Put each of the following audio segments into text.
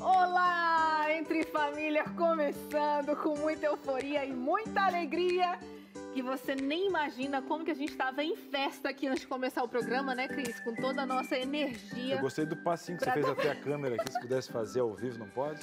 Olá, Entre Família, começando com muita euforia e muita alegria, que você nem imagina como que a gente estava em festa aqui antes de começar o programa, né, Cris? Com toda a nossa energia. Eu gostei do passinho que você fez até a câmera aqui, se pudesse fazer ao vivo, não pode?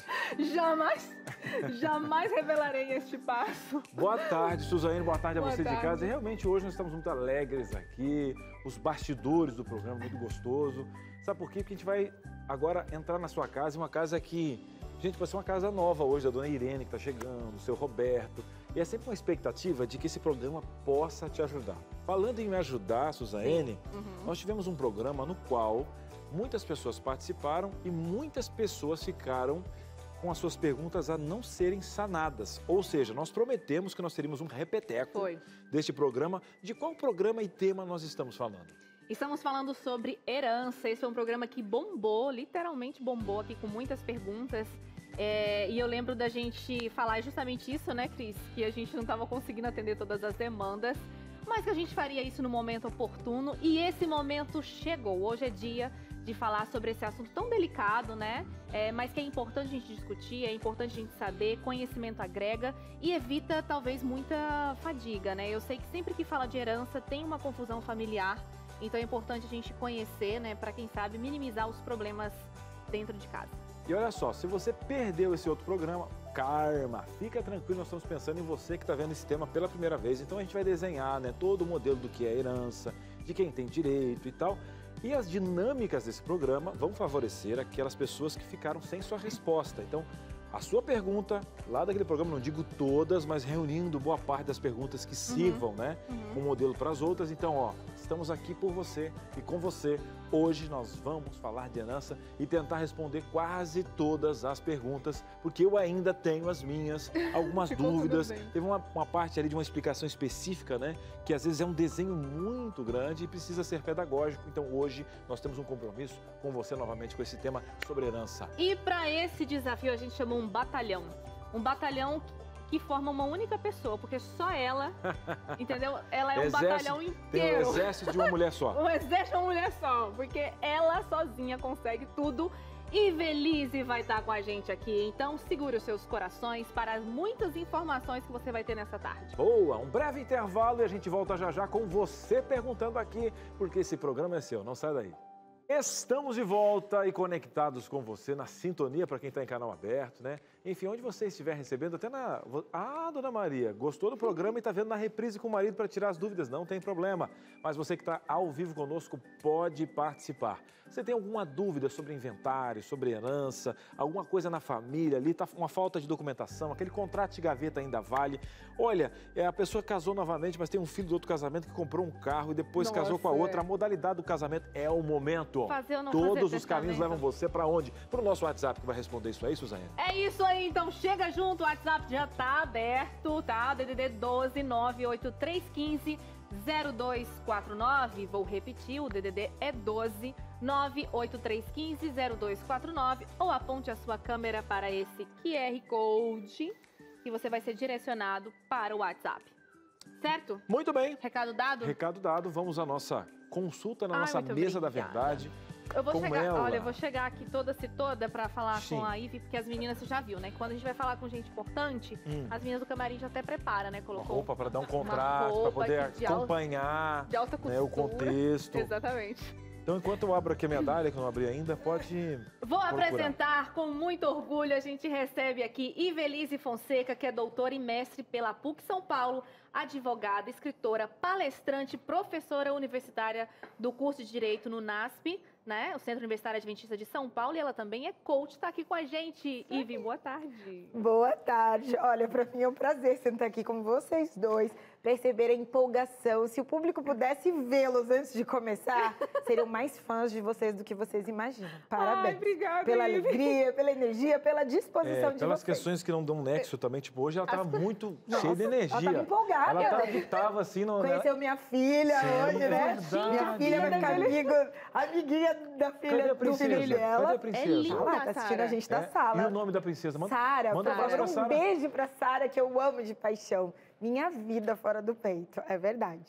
Jamais revelarei este passo. Boa tarde, Suzane, boa tarde a você de casa. Realmente hoje nós estamos muito alegres aqui, os bastidores do programa, muito gostoso. Sabe por quê? Porque a gente vai agora entrar na sua casa, uma casa que, gente, vai ser uma casa nova hoje, da dona Irene que está chegando, do seu Roberto. E é sempre uma expectativa de que esse programa possa te ajudar. Falando em me ajudar, Suzane, nós tivemos um programa no qual muitas pessoas participaram e muitas pessoas ficaram com as suas perguntas a não serem sanadas. Ou seja, nós prometemos que nós teríamos um repeteco deste programa. De qual programa e tema nós estamos falando? Estamos falando sobre herança. Esse é um programa que bombou, literalmente bombou aqui com muitas perguntas. E eu lembro da gente falar justamente isso, né, Cris? Que a gente não estava conseguindo atender todas as demandas, mas que a gente faria isso no momento oportuno. E esse momento chegou. Hoje é dia de falar sobre esse assunto tão delicado, né? Mas que é importante a gente discutir, é importante a gente saber, conhecimento agrega e evita, talvez, muita fadiga, né? Eu sei que sempre que fala de herança tem uma confusão familiar, então é importante a gente conhecer, né? Para quem sabe, minimizar os problemas dentro de casa. E olha só, se você perdeu esse outro programa, calma, fica tranquilo, nós estamos pensando em você que está vendo esse tema pela primeira vez. Então a gente vai desenhar, né, todo o modelo do que é herança, de quem tem direito e tal. E as dinâmicas desse programa vão favorecer aquelas pessoas que ficaram sem sua resposta. Então, a sua pergunta, lá daquele programa, não digo todas, mas reunindo boa parte das perguntas que sirvam, né, como modelo para as outras. Então, ó, estamos aqui por você e com você. Hoje nós vamos falar de herança e tentar responder quase todas as perguntas, porque eu ainda tenho as minhas, algumas dúvidas. Teve uma parte ali de uma explicação específica, né, que às vezes é um desenho muito grande e precisa ser pedagógico. Então hoje nós temos um compromisso com você novamente com esse tema sobre herança. E para esse desafio a gente chamou um batalhão. Um batalhão que forma uma única pessoa, porque só ela, entendeu? Ela é um batalhão inteiro. Tem um exército de uma mulher só. Um exército de uma mulher só, porque ela sozinha consegue tudo. E Velise vai estar com a gente aqui, então segure os seus corações para as muitas informações que você vai ter nessa tarde. Boa, um breve intervalo e a gente volta já já com você perguntando aqui, porque esse programa é seu, não sai daí. Estamos de volta e conectados com você na sintonia para quem está em canal aberto, né? Enfim, onde você estiver recebendo, até na... Ah, Dona Maria, gostou do programa e está vendo na reprise com o marido para tirar as dúvidas? Não tem problema. Mas você que está ao vivo conosco pode participar. Você tem alguma dúvida sobre inventário, sobre herança, alguma coisa na família ali, está uma falta de documentação, aquele contrato de gaveta ainda vale? Olha, a pessoa casou novamente, mas tem um filho do outro casamento que comprou um carro e depois casou com a outra. A modalidade do casamento é o momento. Fazer ou não Todos fazer os caminhos levam você para onde? Para o nosso WhatsApp que vai responder isso aí, Suzane? É isso aí, então chega junto, o WhatsApp já tá aberto, tá? DDD 12 98315 0249. Vou repetir, o DDD é 12 98315 0249 ou aponte a sua câmera para esse QR Code e você vai ser direcionado para o WhatsApp. Certo? Muito bem. Recado dado? Recado dado. Vamos à nossa consulta na nossa mesa da verdade. Eu vou chegar, olha, eu vou chegar aqui toda para falar com a Ivy, porque as meninas você já viu, né? Quando a gente vai falar com gente importante, as meninas do camarim já até prepara, né? Colocou uma roupa para dar um contraste, para poder acompanhar de alta costura, né, o contexto. Exatamente. Então, enquanto eu abro aqui a medalha, que eu não abri ainda, pode Vou apresentar com muito orgulho, a gente recebe aqui Ivelise Fonseca, que é doutora e mestre pela PUC São Paulo, advogada, escritora, palestrante, professora universitária do curso de Direito no NASP, né? O Centro Universitário Adventista de São Paulo, e ela também é coach, está aqui com a gente. Ivy, boa tarde. Boa tarde. Olha, para mim é um prazer sentar aqui com vocês dois, perceber a empolgação. Se o público pudesse vê-los antes de começar, seriam mais fãs de vocês do que vocês imaginam. Parabéns. Ai, obrigada, pela Ivy. alegria, pela energia, pela disposição de vocês. Pelas questões que não dão nexo também, tipo, hoje ela tá muito cheia de energia. Ela tá empolgada. Ela tava assim... Conheceu minha filha hoje, né? Verdade. Minha filha vai ficar amiguinha da filha do filho dela. Cadê a princesa? É linda, Tá assistindo a gente da sala. E o nome da princesa? Sara. Manda Um Sara. beijo pra Sara, que eu amo de paixão. Minha vida fora do peito, é verdade.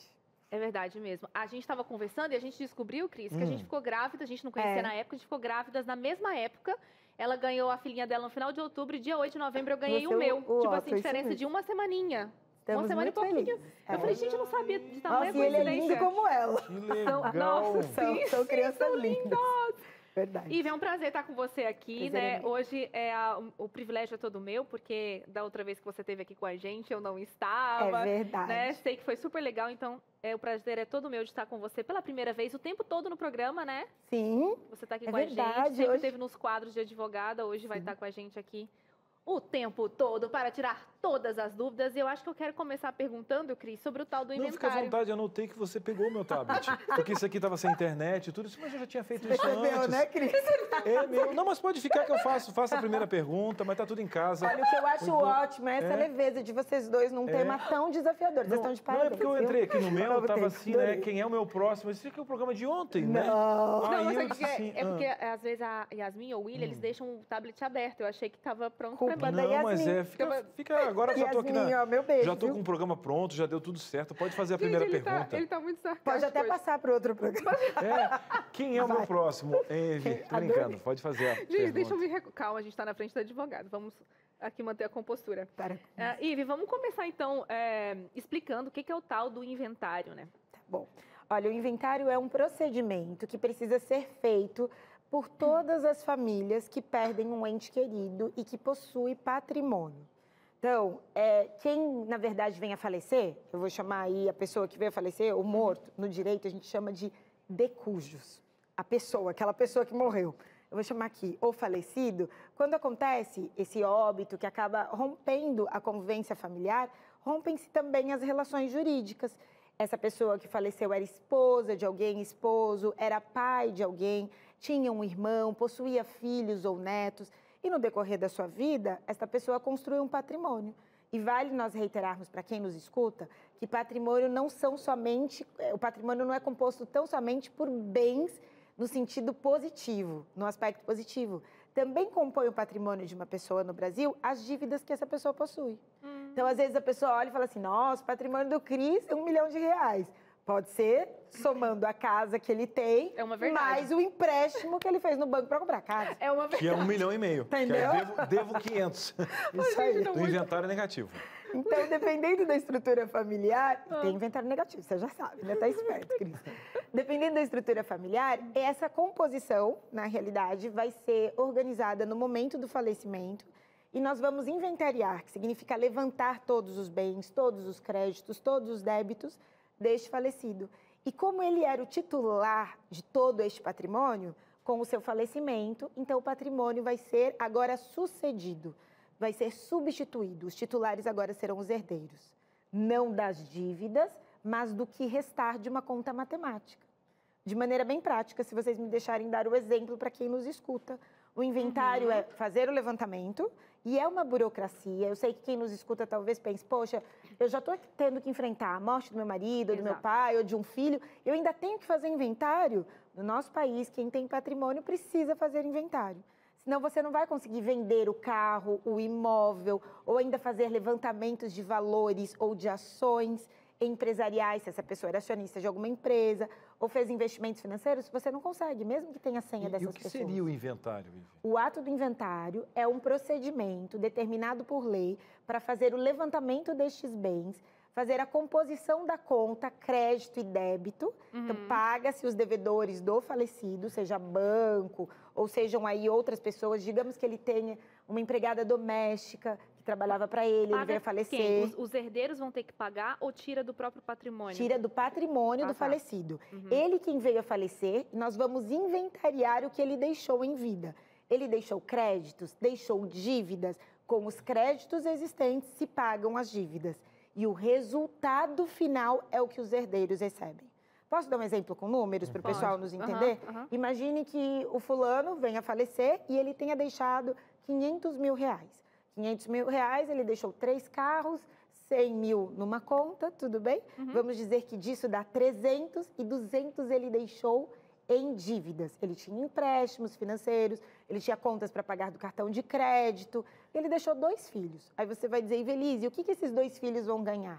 É verdade mesmo. A gente estava conversando e a gente descobriu, Cris, que a gente ficou grávida, a gente não conhecia na época, a gente ficou grávidas na mesma época. Ela ganhou a filhinha dela no final de outubro e dia 8 de novembro eu ganhei o meu. Tipo assim, diferença de uma semaninha. Estamos uma semana e pouquinho. felizes. Eu falei, gente, eu não sabia de tamanha Nossa, e ele coincidência. é lindo como ela. Que legal. Nossa, São crianças lindas. Verdade. Ive, é um prazer estar com você aqui, Prazer é né? meu. Hoje o privilégio é todo meu, porque da outra vez que você esteve aqui com a gente, eu não estava. É verdade. Né? Sei que foi super legal, então o prazer é todo meu de estar com você pela primeira vez, o tempo todo no programa, né? Sim. Você está aqui É com a gente, verdade, sempre hoje- esteve nos quadros de advogada, hoje vai estar com a gente aqui o tempo todo para tirar todas as dúvidas. E eu acho que eu quero começar perguntando, Cris, sobre o tal do Não, fica à inventário. vontade, eu notei que você pegou o meu tablet. Porque isso aqui estava sem internet e tudo isso, mas eu já tinha feito isso Percebeu, antes. né, Cris? É meu. Não, mas pode ficar que eu faço. Faça a primeira pergunta, mas tá tudo em casa. Olha, o que eu acho Então, ótimo é essa leveza de vocês dois num tema tão desafiador. Vocês estão de Não, parabéns. é porque eu viu? entrei aqui no meu, Novo tava tempo, assim, né? adorei. Quem é o meu próximo? Esse aqui é o programa de ontem, né? Não. Não, Aí mas eu é disse porque, assim, às vezes a Yasmin ou o William, eles deixam o tablet aberto. Eu achei que estava pronto Culpa para mim. da Não, mas Yasmin. fica agora eu já tô aqui Yasmin, ó, meu beijo, já tô viu? com o programa pronto, já deu tudo certo. Pode fazer a Gente, primeira ele pergunta. Ele tá muito sarcástico. Pode até hoje. passar para outro programa. Quem é o meu Vai. próximo? Envy, tô Adorei. brincando, pode fazer a Gente, pergunta. deixa eu me Calma, a gente está na frente do advogado. Vamos aqui manter a compostura. Para. Ive, vamos começar então explicando o que é o tal do inventário, né? Tá bom. Olha, o inventário é um procedimento que precisa ser feito por todas as famílias que perdem um ente querido e que possui patrimônio. Então, quem, na verdade, vem a falecer, eu vou chamar aí a pessoa que veio a falecer, o morto, no direito a gente chama de decujus. A pessoa, aquela pessoa que morreu. Eu vou chamar aqui o falecido. Quando acontece esse óbito que acaba rompendo a convivência familiar, rompem-se também as relações jurídicas. Essa pessoa que faleceu era esposa de alguém, esposo, era pai de alguém, tinha um irmão, possuía filhos ou netos. E no decorrer da sua vida, essa pessoa construiu um patrimônio. E vale nós reiterarmos para quem nos escuta que patrimônio não são somente, o patrimônio não é composto tão somente por bens no sentido positivo, no aspecto positivo. Também compõe o patrimônio de uma pessoa no Brasil as dívidas que essa pessoa possui. Então, às vezes, a pessoa olha e fala assim, nossa, o patrimônio do Cris é R$1 milhão. Pode ser somando a casa que ele tem, É uma verdade. mais o empréstimo que ele fez no banco para comprar a casa. É uma Que é 1,5 milhão. Entendeu? Que aí devo 500. Isso aí. Do inventário negativo. Então, dependendo da estrutura familiar, tem inventário negativo, você já sabe, né? Tá esperto, Cris. Dependendo da estrutura familiar, essa composição, na realidade, vai ser organizada no momento do falecimento e nós vamos inventariar, que significa levantar todos os bens, todos os créditos, todos os débitos deste falecido. E como ele era o titular de todo este patrimônio, com o seu falecimento, então o patrimônio vai ser agora sucedido, vai ser substituído. Os titulares agora serão os herdeiros. Não das dívidas, mas do que restar de uma conta matemática. De maneira bem prática, se vocês me deixarem dar o exemplo para quem nos escuta. O inventário é fazer o levantamento e é uma burocracia. Eu sei que quem nos escuta talvez pense, poxa, eu já estou tendo que enfrentar a morte do meu marido, ou do meu Exato. pai, ou de um filho. Eu ainda tenho que fazer inventário. No nosso país, quem tem patrimônio precisa fazer inventário. Senão você não vai conseguir vender o carro, o imóvel, ou ainda fazer levantamentos de valores ou de ações empresariais, se essa pessoa era acionista de alguma empresa, ou fez investimentos financeiros, você não consegue, mesmo que tenha a senha E dessas o que pessoas. seria o inventário, Vivi? O ato do inventário é um procedimento determinado por lei para fazer o levantamento destes bens, fazer a composição da conta, crédito e débito. Então, paga-se os devedores do falecido, seja banco, ou sejam aí outras pessoas. Digamos que ele tenha uma empregada doméstica que trabalhava para ele, ele veio a falecer. Quem? Os herdeiros vão ter que pagar ou tira do próprio patrimônio? Tira do patrimônio Ah, do tá. falecido. Ele quem veio a falecer, nós vamos inventariar o que ele deixou em vida. Ele deixou créditos, deixou dívidas. Com os créditos existentes se pagam as dívidas. E o resultado final é o que os herdeiros recebem. Posso dar um exemplo com números para o Pode. pessoal nos entender? Aham. Imagine que o fulano venha a falecer e ele tenha deixado R$500 mil. R$500 mil, ele deixou 3 carros, 100 mil numa conta, tudo bem? Vamos dizer que disso dá 300 e 200 ele deixou em dívidas. Ele tinha empréstimos financeiros, ele tinha contas para pagar do cartão de crédito, ele deixou 2 filhos. Aí você vai dizer, Ivelise, o que esses 2 filhos vão ganhar?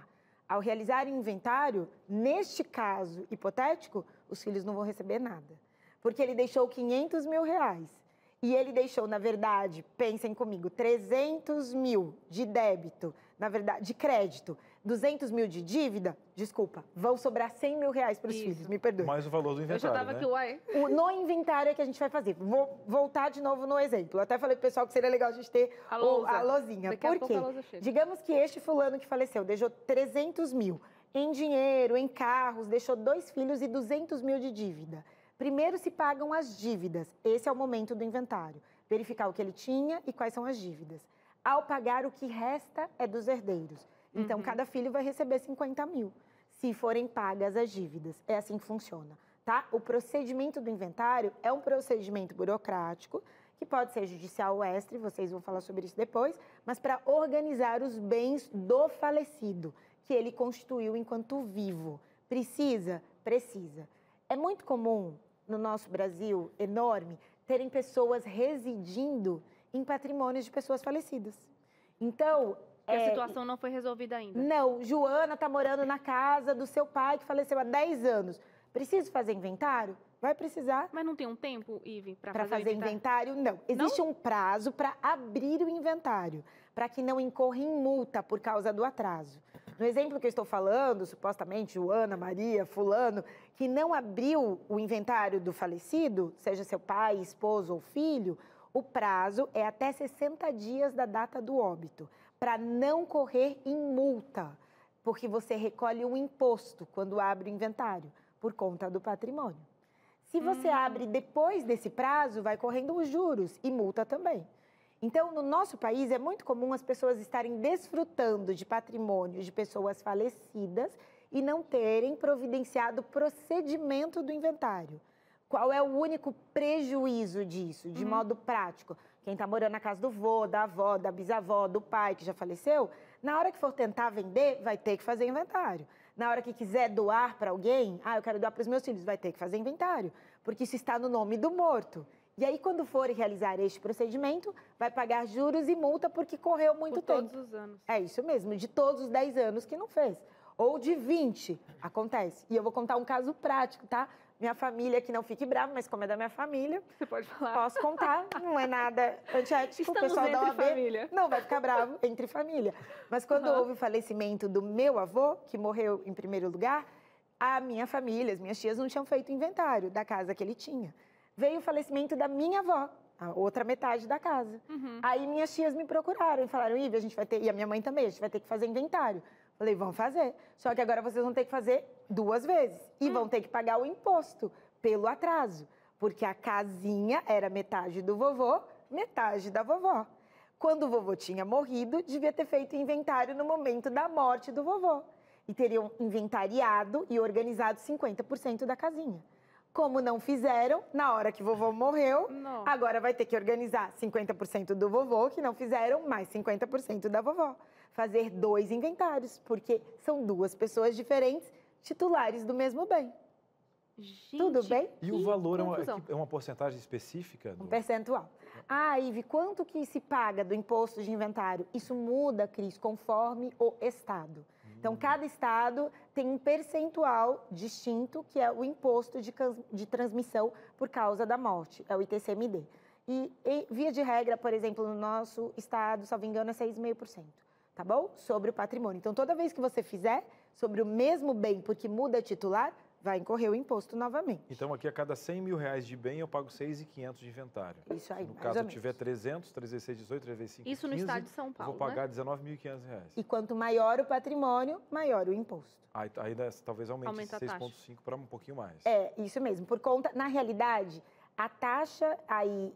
Ao realizar inventário, neste caso hipotético, os filhos não vão receber nada. Porque ele deixou 500 mil reais. E ele deixou, na verdade, pensem comigo, 300 mil de débito, na verdade, de crédito, 200 mil de dívida, desculpa, vão sobrar 100 mil reais para os filhos, me perdoe. Mais o valor do inventário, Eu já tava aqui, uai. No inventário é que a gente vai fazer. Vou voltar de novo no exemplo. Eu até falei pro pessoal que seria legal a gente ter a lousinha. Por quê? Digamos que este fulano que faleceu deixou 300 mil em dinheiro, em carros, deixou 2 filhos e 200 mil de dívida. Primeiro se pagam as dívidas. Esse é o momento do inventário. Verificar o que ele tinha e quais são as dívidas. Ao pagar, o que resta é dos herdeiros. Então, cada filho vai receber 50 mil, se forem pagas as dívidas. É assim que funciona, tá? O procedimento do inventário é um procedimento burocrático, que pode ser judicial ou extra, vocês vão falar sobre isso depois, mas para organizar os bens do falecido, que ele constituiu enquanto vivo. Precisa? Precisa. É muito comum, no nosso Brasil enorme, terem pessoas residindo em patrimônios de pessoas falecidas. Então... a situação não foi resolvida ainda. Não, Joana está morando na casa do seu pai, que faleceu há 10 anos. Preciso fazer inventário? Vai precisar. Mas não tem um tempo, Ive, para fazer inventário? Não. Existe um prazo para abrir o inventário, para que não incorra em multa por causa do atraso. No exemplo que eu estou falando, supostamente, Joana, Maria, fulano, que não abriu o inventário do falecido, seja seu pai, esposo ou filho, o prazo é até 60 dias da data do óbito, para não correr em multa, porque você recolhe um imposto quando abre o inventário, por conta do patrimônio. Se você abre depois desse prazo, vai correndo os juros e multa também. Então, no nosso país, é muito comum as pessoas estarem desfrutando de patrimônio de pessoas falecidas e não terem providenciado o procedimento do inventário. Qual é o único prejuízo disso, de modo prático? Quem está morando na casa do vô, da avó, da bisavó, do pai que já faleceu, na hora que for tentar vender, vai ter que fazer inventário. Na hora que quiser doar para alguém, eu quero doar para os meus filhos, vai ter que fazer inventário, porque isso está no nome do morto. E aí, quando for realizar este procedimento, vai pagar juros e multa porque correu muito tempo. Por todos os anos. É isso mesmo, de todos os 10 anos que não fez. Ou de 20, acontece. E eu vou contar um caso prático, tá? Minha família, que não fique brava, mas como é da minha família... Você pode falar. Posso contar, não é nada antiético. Estamos o pessoal da OAB família. não vai ficar bravo, entre família. Mas quando houve o falecimento do meu avô, que morreu em primeiro lugar, a minha família, as minhas tias não tinham feito inventário da casa que ele tinha. Veio o falecimento da minha avó, a outra metade da casa. Aí minhas tias me procuraram e falaram, Ive, a gente vai ter... E a minha mãe também, a gente vai ter que fazer inventário. Falei, vamos fazer. Só que agora vocês vão ter que fazer 2 vezes. E vão ter que pagar o imposto pelo atraso. Porque a casinha era metade do vovô, metade da vovó. Quando o vovô tinha morrido, devia ter feito inventário no momento da morte do vovô. E teriam inventariado e organizado 50% da casinha. Como não fizeram, na hora que o vovô morreu, agora vai ter que organizar 50% do vovô, que não fizeram, mais 50% da vovó. Fazer 2 inventários, porque são 2 pessoas diferentes, titulares do mesmo bem. Gente, tudo bem? E o valor é uma porcentagem específica? Um percentual. Ive, quanto que se paga do imposto de inventário? Isso muda, Cris, conforme o estado. Então, cada estado tem um percentual distinto, que é o imposto de transmissão por causa da morte, é o ITCMD. E via de regra, por exemplo, no nosso estado, se não me engano, é 6,5%, tá bom? Sobre o patrimônio. Então, toda vez que você fizer sobre o mesmo bem, porque muda titular, vai incorrer o imposto novamente. Então, aqui a cada 100 mil reais de bem, eu pago 6.500 de inventário. Isso aí, no caso, eu tiver 300, 3 vezes 6, 18, 3 vezes 5, isso 15, no estado de São Paulo, eu vou pagar R$19.500. E quanto maior o patrimônio, maior o imposto. Aí talvez aumente 6,5 para um pouquinho mais. É, isso mesmo. Por conta, na realidade, a taxa aí,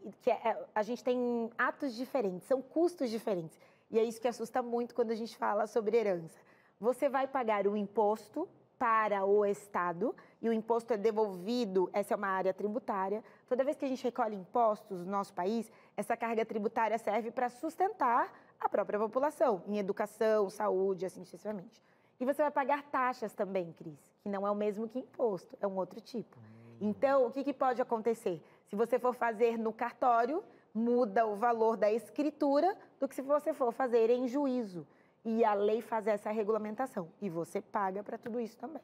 a gente tem atos diferentes, são custos diferentes. E é isso que assusta muito quando a gente fala sobre herança. Você vai pagar o imposto para o Estado, e o imposto é devolvido, essa é uma área tributária. Toda vez que a gente recolhe impostos no nosso país, essa carga tributária serve para sustentar a própria população, em educação, saúde, assim sucessivamente. E você vai pagar taxas também, Cris, que não é o mesmo que imposto, é um outro tipo. Então, o que pode acontecer? Se você for fazer no cartório, muda o valor da escritura do que se você for fazer em juízo. E a lei faz essa regulamentação. E você paga para tudo isso também.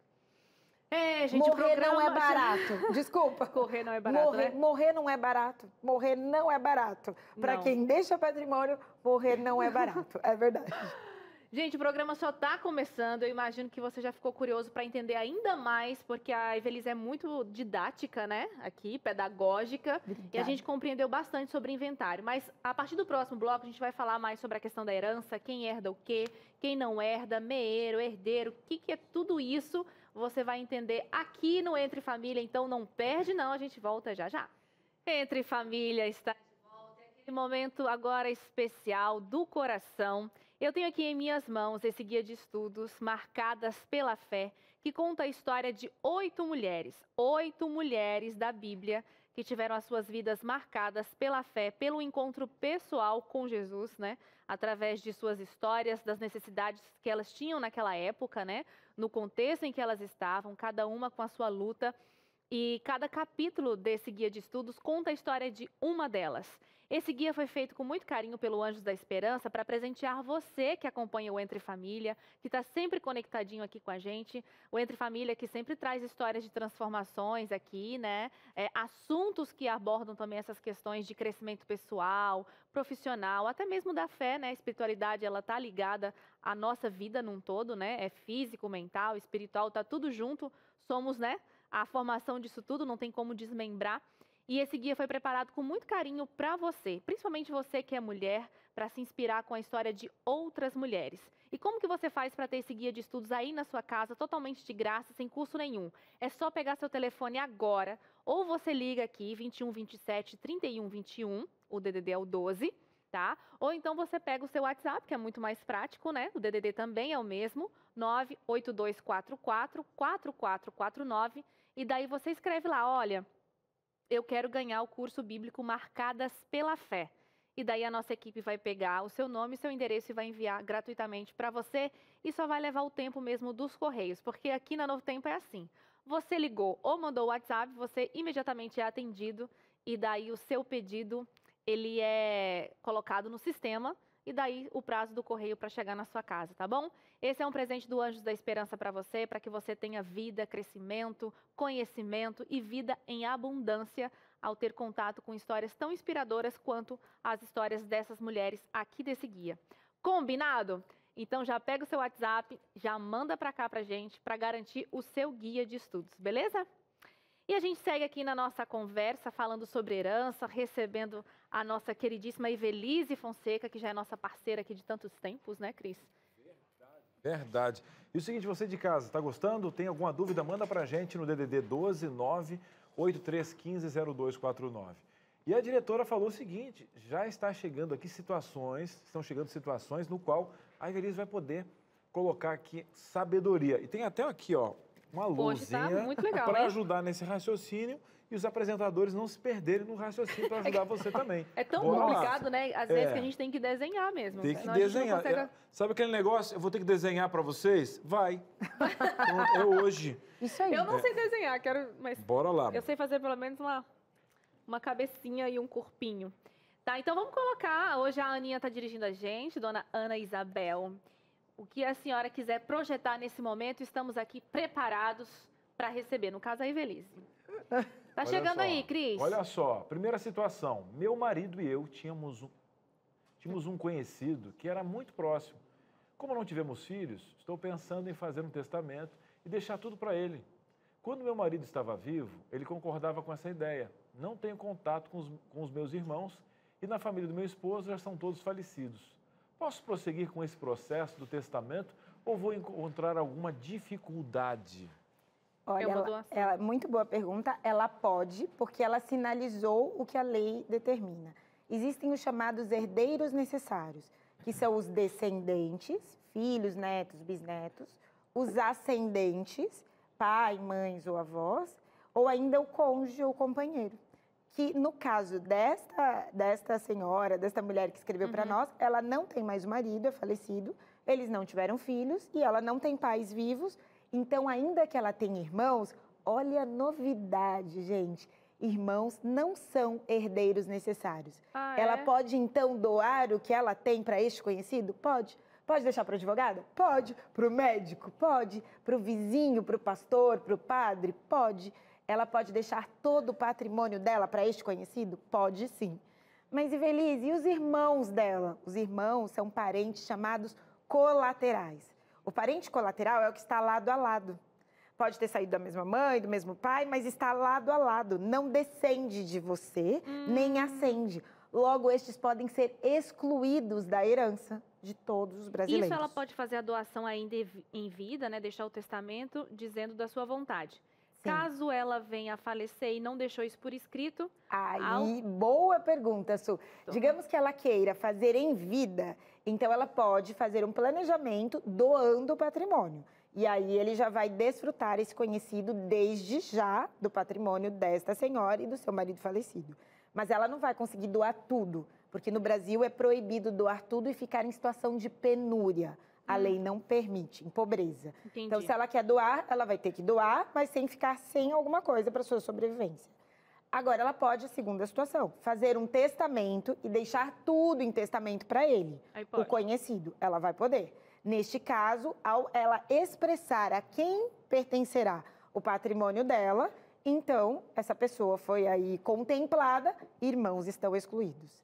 Gente, morrer não é barato. Desculpa. Correr não é barato, né? Morrer não é barato. Morrer não é barato. Para quem deixa patrimônio, morrer não é barato. É verdade. Gente, o programa só está começando. Eu imagino que você já ficou curioso para entender ainda mais, porque a Evelise é muito didática, né? Aqui, pedagógica. Obrigada. E a gente compreendeu bastante sobre inventário. Mas a partir do próximo bloco, a gente vai falar mais sobre a questão da herança, quem herda o quê, quem não herda, meeiro, herdeiro, o que é tudo isso. Você vai entender aqui no Entre Família, então não perde não, a gente volta já já. Entre Família está de volta, é aquele momento agora especial do coração. Eu tenho aqui em minhas mãos esse guia de estudos Marcadas pela Fé, que conta a história de 8 mulheres da Bíblia que tiveram as suas vidas marcadas pela fé, pelo encontro pessoal com Jesus, né? Através de suas histórias, das necessidades que elas tinham naquela época, né? No contexto em que elas estavam, cada uma com a sua luta. E cada capítulo desse guia de estudos conta a história de uma delas. Esse guia foi feito com muito carinho pelo Anjos da Esperança para presentear você que acompanha o Entre Família, que está sempre conectadinho aqui com a gente. O Entre Família que sempre traz histórias de transformações aqui, né? Assuntos que abordam também essas questões de crescimento pessoal, profissional, até mesmo da fé, né? A espiritualidade, ela tá ligada à nossa vida num todo, né? É físico, mental, espiritual, tá tudo junto. Somos, né? A formação disso tudo, não tem como desmembrar. E esse guia foi preparado com muito carinho para você, principalmente você que é mulher, para se inspirar com a história de outras mulheres. E como que você faz para ter esse guia de estudos aí na sua casa, totalmente de graça, sem custo nenhum? É só pegar seu telefone agora, ou você liga aqui, 21 27 31 21, o DDD é o 12, tá? Ou então você pega o seu WhatsApp, que é muito mais prático, né? O DDD também é o mesmo, 98244 4449, e daí você escreve lá, olha, eu quero ganhar o curso bíblico Marcadas pela Fé. E daí a nossa equipe vai pegar o seu nome e seu endereço e vai enviar gratuitamente para você. E só vai levar o tempo mesmo dos Correios, porque aqui na Novo Tempo é assim. Você ligou ou mandou o WhatsApp, você imediatamente é atendido e daí o seu pedido, ele é colocado no sistema e daí o prazo do correio para chegar na sua casa, tá bom? Esse é um presente do Anjos da Esperança para você, para que você tenha vida, crescimento, conhecimento e vida em abundância ao ter contato com histórias tão inspiradoras quanto as histórias dessas mulheres aqui desse guia. Combinado? Então já pega o seu WhatsApp, já manda para cá pra gente para garantir o seu guia de estudos, beleza? E a gente segue aqui na nossa conversa falando sobre herança, recebendo a nossa queridíssima Evelise Fonseca, que já é nossa parceira aqui de tantos tempos, né, Cris? Verdade. E o seguinte, você de casa, está gostando? Tem alguma dúvida? Manda pra gente no DDD 12 98315 0249. E a diretora falou o seguinte, já está chegando aqui estão chegando situações no qual a Evelise vai poder colocar aqui sabedoria. E tem até aqui, ó, uma luzinha para ajudar nesse raciocínio e os apresentadores não se perderem no raciocínio para ajudar você também. É tão complicado, né? Às vezes que a gente tem que desenhar mesmo. Tem que desenhar. Consegue... Sabe aquele negócio? Eu vou ter que desenhar para vocês? Vai. É hoje. Isso aí. Eu não sei desenhar, mas bora lá. Eu sei fazer pelo menos uma cabecinha e um corpinho. Tá, então vamos colocar. Hoje a Aninha está dirigindo a gente, dona Ana Isabel. O que a senhora quiser projetar nesse momento, estamos aqui preparados para receber. No caso, a Evelise. Tá chegando aí, Cris. Olha só, primeira situação. Meu marido e eu tínhamos um conhecido que era muito próximo. Como não tivemos filhos, estou pensando em fazer um testamento e deixar tudo para ele. Quando meu marido estava vivo, ele concordava com essa ideia. Não tenho contato com os meus irmãos e na família do meu esposo já são todos falecidos. Posso prosseguir com esse processo do testamento ou vou encontrar alguma dificuldade? Olha, muito boa pergunta. Ela pode, porque ela sinalizou o que a lei determina. Existem os chamados herdeiros necessários, que são os descendentes, filhos, netos, bisnetos, os ascendentes, pai, mães ou avós, ou ainda o cônjuge ou companheiro. Que no caso desta senhora, desta mulher que escreveu para nós, ela não tem mais o marido, é falecido, eles não tiveram filhos e ela não tem pais vivos. Então, ainda que ela tenha irmãos, olha a novidade, gente. Irmãos não são herdeiros necessários. Ela pode, então, doar o que ela tem para este conhecido? Pode. Pode deixar para o advogado? Pode. Para o médico? Pode. Para o vizinho, para o pastor, para o padre? Pode. Ela pode deixar todo o patrimônio dela para este conhecido? Pode sim. Mas, Ivelise, e os irmãos dela? Os irmãos são parentes chamados colaterais. O parente colateral é o que está lado a lado. Pode ter saído da mesma mãe, do mesmo pai, mas está lado a lado. Não descende de você, nem ascende. Logo, estes podem ser excluídos da herança de todos os brasileiros. Isso ela pode fazer a doação ainda em vida, né? Deixar o testamento dizendo da sua vontade. Sim. Caso ela venha a falecer e não deixou isso por escrito... Aí, boa pergunta, Su. Digamos que ela queira fazer em vida, então ela pode fazer um planejamento doando o patrimônio. E aí ele já vai desfrutar esse conhecido desde já do patrimônio desta senhora e do seu marido falecido. Mas ela não vai conseguir doar tudo, porque no Brasil é proibido doar tudo e ficar em situação de penúria. A lei não permite, em pobreza. Entendi. Então, se ela quer doar, ela vai ter que doar, mas sem ficar sem alguma coisa para sua sobrevivência. Agora, ela pode, segunda situação, fazer um testamento e deixar tudo em testamento para ele, o conhecido. Ela vai poder. Neste caso, ao ela expressar a quem pertencerá o patrimônio dela, então, essa pessoa foi aí contemplada, irmãos estão excluídos.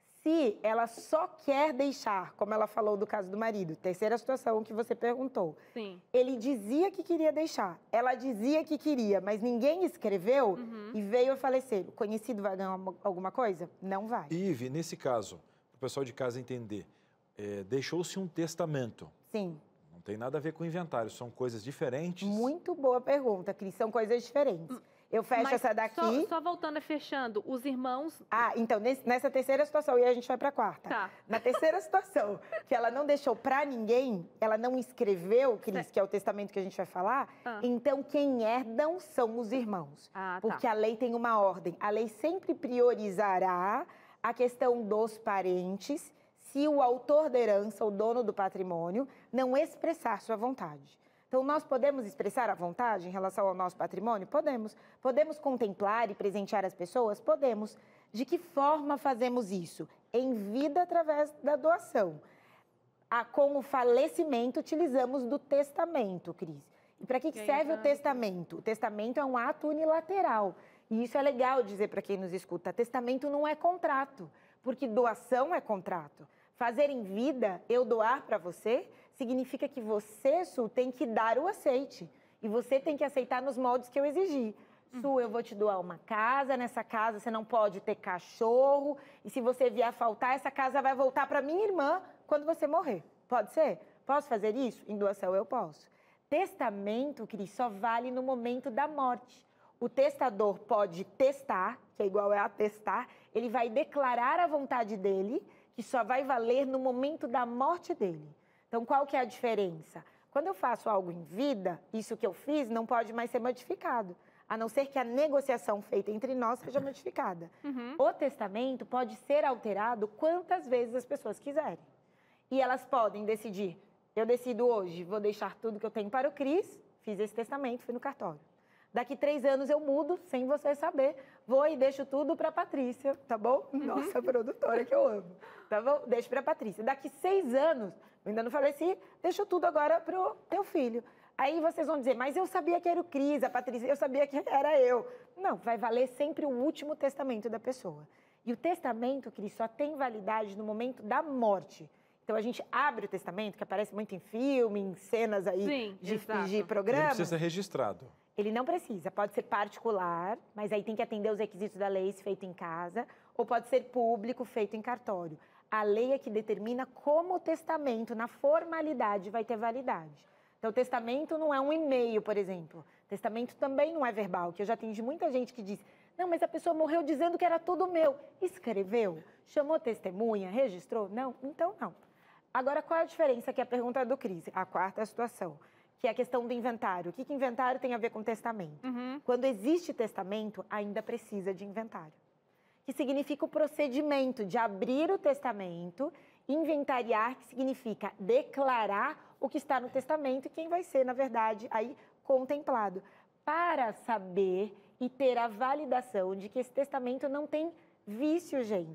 Se ela só quer deixar, como ela falou do caso do marido, terceira situação que você perguntou. Sim. Ele dizia que queria deixar, ela dizia que queria, mas ninguém escreveu e veio a falecer. O conhecido vai ganhar alguma coisa? Não vai. Ive, nesse caso, para o pessoal de casa entender, deixou-se um testamento. Sim. Não tem nada a ver com inventário, são coisas diferentes? Muito boa pergunta, Cris, são coisas diferentes. Eu fecho essa daqui. Só voltando e fechando, os irmãos... Então, nessa terceira situação, e a gente vai para a quarta. Tá. Na terceira situação, que ela não deixou para ninguém, ela não escreveu, Cris, que é o testamento que a gente vai falar, então quem herdam são os irmãos. Porque a lei tem uma ordem. A lei sempre priorizará a questão dos parentes se o autor da herança, o dono do patrimônio, não expressar sua vontade. Então, nós podemos expressar a vontade em relação ao nosso patrimônio? Podemos. Podemos contemplar e presentear as pessoas? Podemos. De que forma fazemos isso? Em vida, através da doação. Com o falecimento, utilizamos do testamento, Cris. E para que serve o testamento? O testamento é um ato unilateral. E isso é legal dizer para quem nos escuta. Testamento não é contrato, porque doação é contrato. Fazer em vida, eu doar para você, significa que você, Su, tem que dar o aceite. E você tem que aceitar nos moldes que eu exigi. Su, eu vou te doar uma casa, nessa casa você não pode ter cachorro, e se você vier a faltar, essa casa vai voltar para minha irmã quando você morrer. Pode ser? Posso fazer isso? Em doação eu posso. Testamento, Cris, só vale no momento da morte. O testador pode testar, que é igual a atestar, ele vai declarar a vontade dele, que só vai valer no momento da morte dele. Então, qual que é a diferença? Quando eu faço algo em vida, isso que eu fiz não pode mais ser modificado, a não ser que a negociação feita entre nós seja modificada. O testamento pode ser alterado quantas vezes as pessoas quiserem. E elas podem decidir, eu decido hoje, vou deixar tudo que eu tenho para o Cris, fiz esse testamento, fui no cartório. Daqui 3 anos eu mudo, sem você saber, vou e deixo tudo para a Patrícia, tá bom? Nossa produtora que eu amo, tá bom? Deixo para a Patrícia. Daqui 6 anos, eu ainda não faleci, deixo tudo agora para o teu filho. Aí vocês vão dizer, mas eu sabia que era o Cris, a Patrícia, eu sabia que era eu. Não, vai valer sempre o último testamento da pessoa. E o testamento, Cris, só tem validade no momento da morte. Então, a gente abre o testamento, que aparece muito em filme, em cenas aí de programa. Ele precisa ser registrado. Ele não precisa, pode ser particular, mas aí tem que atender os requisitos da lei, se feito em casa, ou pode ser público, feito em cartório. A lei é que determina como o testamento, na formalidade, vai ter validade. Então, o testamento não é um e-mail, por exemplo. O testamento também não é verbal, que eu já atendi muita gente que diz, não, mas a pessoa morreu dizendo que era tudo meu. Escreveu? Chamou testemunha? Registrou? Não? Então, não. Agora, qual é a diferença que é a pergunta do Cris? A quarta situação, que é a questão do inventário. O que inventário tem a ver com testamento? Quando existe testamento, ainda precisa de inventário. Que significa o procedimento de abrir o testamento, inventariar, que significa declarar o que está no testamento e quem vai ser, na verdade, aí contemplado. Para saber e ter a validação de que esse testamento não tem vício, gente.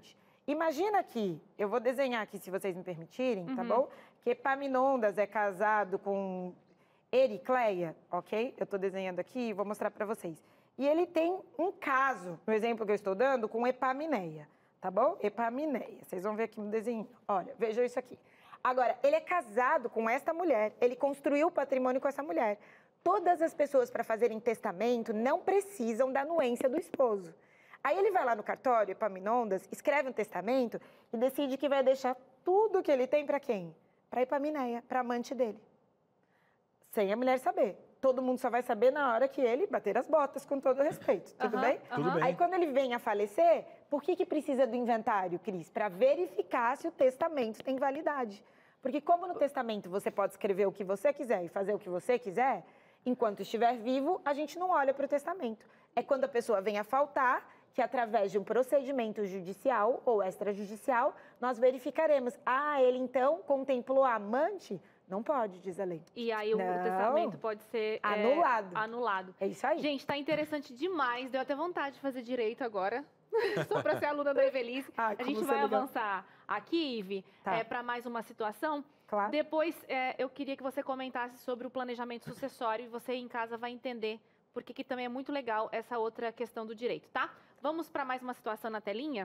Imagina que, eu vou desenhar aqui, se vocês me permitirem, tá bom? Que Epaminondas é casado com Ericleia, ok? Eu estou desenhando aqui e vou mostrar para vocês. E ele tem um caso, no exemplo que eu estou dando, com Epamineia, tá bom? Epamineia. Vocês vão ver aqui no desenho. Olha, vejam isso aqui. Agora, ele é casado com esta mulher, ele construiu o patrimônio com essa mulher. Todas as pessoas, para fazerem testamento, não precisam da anuência do esposo. Aí ele vai lá no cartório, Epaminondas, escreve um testamento e decide que vai deixar tudo que ele tem para quem? Para Epamineia, para amante dele. Sem a mulher saber. Todo mundo só vai saber na hora que ele bater as botas, com todo respeito. Tudo bem? Tudo bem. Aí, quando ele vem a falecer, por que precisa do inventário, Cris? Para verificar se o testamento tem validade. Porque como no testamento você pode escrever o que você quiser e fazer o que você quiser, enquanto estiver vivo, a gente não olha para o testamento. É quando a pessoa vem a faltar que, através de um procedimento judicial ou extrajudicial, nós verificaremos. Ah, ele então contemplou a amante? Não pode, diz a lei. E aí o testamento pode ser anulado. É isso aí. Gente, tá interessante demais. Deu até vontade de fazer direito agora. Só para ser aluna da Evelice. A gente vai avançar aqui, Ive, para mais uma situação. Claro. Depois, eu queria que você comentasse sobre o planejamento sucessório e você em casa vai entender porque que também é muito legal essa outra questão do direito, tá? Vamos para mais uma situação na telinha?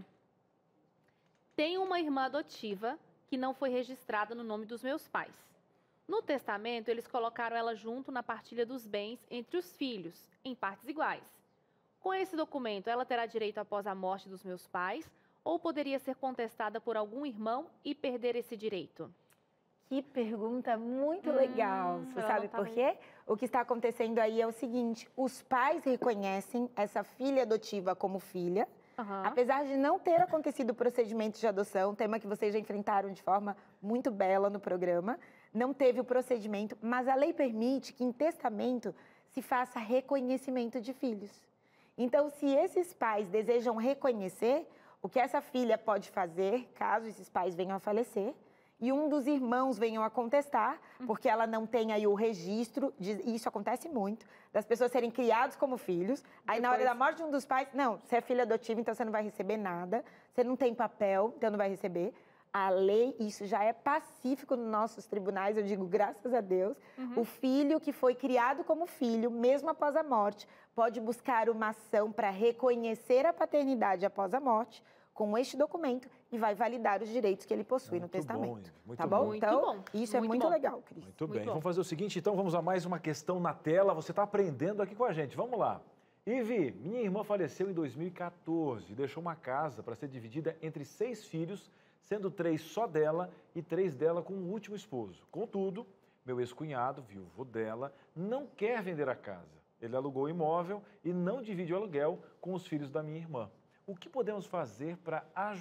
Tenho uma irmã adotiva que não foi registrada no nome dos meus pais. No testamento, eles colocaram ela junto na partilha dos bens entre os filhos, em partes iguais. Com esse documento, ela terá direito após a morte dos meus pais ou poderia ser contestada por algum irmão e perder esse direito? Que pergunta muito legal. Você sabe por quê? O que está acontecendo aí é o seguinte, os pais reconhecem essa filha adotiva como filha, apesar de não ter acontecido o procedimento de adoção, tema que vocês já enfrentaram de forma muito bela no programa, não teve o procedimento, mas a lei permite que em testamento se faça reconhecimento de filhos. Então, se esses pais desejam reconhecer, o que essa filha pode fazer, caso esses pais venham a falecer, e um dos irmãos venham a contestar, porque ela não tem aí o registro, isso acontece muito, das pessoas serem criados como filhos, aí na hora da morte de um dos pais, não, você é filho adotivo, então você não vai receber nada, você não tem papel, então não vai receber. A lei, isso já é pacífico nos nossos tribunais, eu digo graças a Deus. O filho que foi criado como filho, mesmo após a morte, pode buscar uma ação para reconhecer a paternidade após a morte, com este documento, e vai validar os direitos que ele possui no testamento. Muito tá bom? bom. Então, isso é muito legal, Cris. Muito bem. Vamos fazer o seguinte, então, vamos a mais uma questão na tela. Você está aprendendo aqui com a gente. Vamos lá. Ive, minha irmã faleceu em 2014 e deixou uma casa para ser dividida entre 6 filhos, sendo 3 só dela e 3 dela com o último esposo. Contudo, meu ex-cunhado, viúvo dela, não quer vender a casa. Ele alugou o imóvel e não divide o aluguel com os filhos da minha irmã. O que podemos fazer para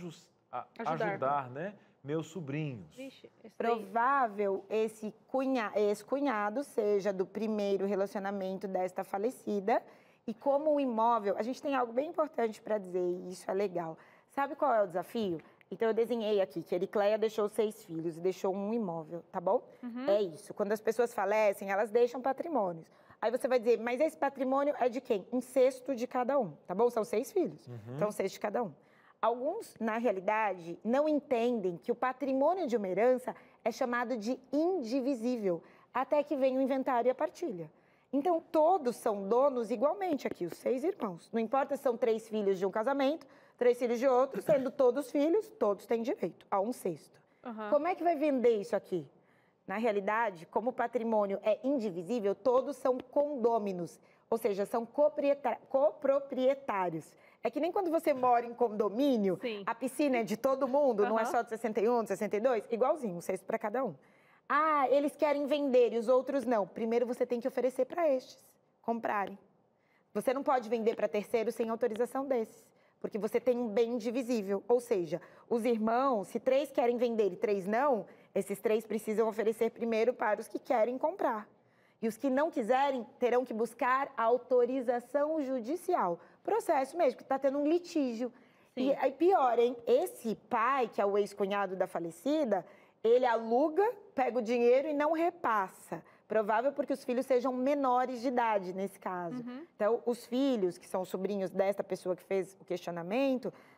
ajudar, né, meus sobrinhos? Vixe, Provável esse ex-cunhado seja do primeiro relacionamento desta falecida. E como o imóvel, a gente tem algo bem importante para dizer, e isso é legal. Sabe qual é o desafio? Então, eu desenhei aqui que Ericleia deixou 6 filhos e deixou um imóvel, tá bom? É isso. Quando as pessoas falecem, elas deixam patrimônios. Aí você vai dizer, mas esse patrimônio é de quem? 1/6 de cada um, tá bom? São 6 filhos, então 1/6 de cada um. Alguns, na realidade, não entendem que o patrimônio de uma herança é chamado de indivisível, até que vem o inventário e a partilha. Então, todos são donos igualmente aqui, os 6 irmãos. Não importa se são 3 filhos de um casamento, 3 filhos de outro, sendo todos filhos, todos têm direito a 1/6. Como é que vai vender isso aqui? Na realidade, como o patrimônio é indivisível, todos são condôminos, ou seja, são coproprietários. É que nem quando você mora em condomínio, a piscina é de todo mundo, não é só de 61, de 62, igualzinho, 1/6 para cada um. Ah, eles querem vender e os outros não. Primeiro você tem que oferecer para estes comprarem. Você não pode vender para terceiros sem autorização desses, porque você tem um bem indivisível. Ou seja, os irmãos, se 3 querem vender e 3 não, esses 3 precisam oferecer primeiro para os que querem comprar. E os que não quiserem terão que buscar autorização judicial. Processo mesmo, que está tendo um litígio. E aí pior, hein? Esse pai, que é o ex-cunhado da falecida, ele aluga, pega o dinheiro e não repassa. Provável porque os filhos sejam menores de idade, nesse caso. Então, os filhos, que são os sobrinhos desta pessoa que fez o questionamento,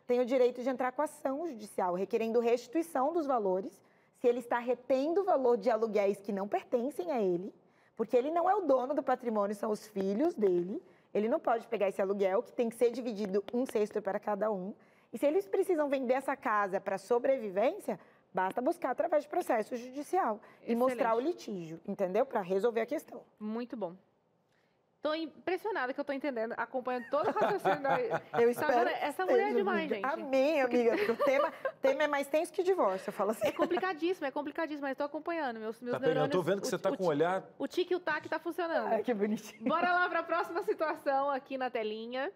tem o direito de entrar com ação judicial, requerendo restituição dos valores, se ele está retendo o valor de aluguéis que não pertencem a ele, porque ele não é o dono do patrimônio, são os filhos dele. Ele não pode pegar esse aluguel, que tem que ser dividido 1/6 para cada um. E se eles precisam vender essa casa para sobrevivência, basta buscar através de processo judicial e mostrar o litígio, entendeu? Para resolver a questão. Muito bom. Tô impressionada que eu tô entendendo, acompanhando todo o raciocínio da... Eu espero. Essa mulher é demais, gente. Amém, amiga. Porque o tema é mais tenso que divórcio, eu falo assim. É complicadíssimo, mas tô acompanhando. Meus neurônios... Eu tô vendo que você tá com o olhar... O tique e o tac tá funcionando. Ai, que bonitinho. Bora lá para a próxima situação aqui na telinha.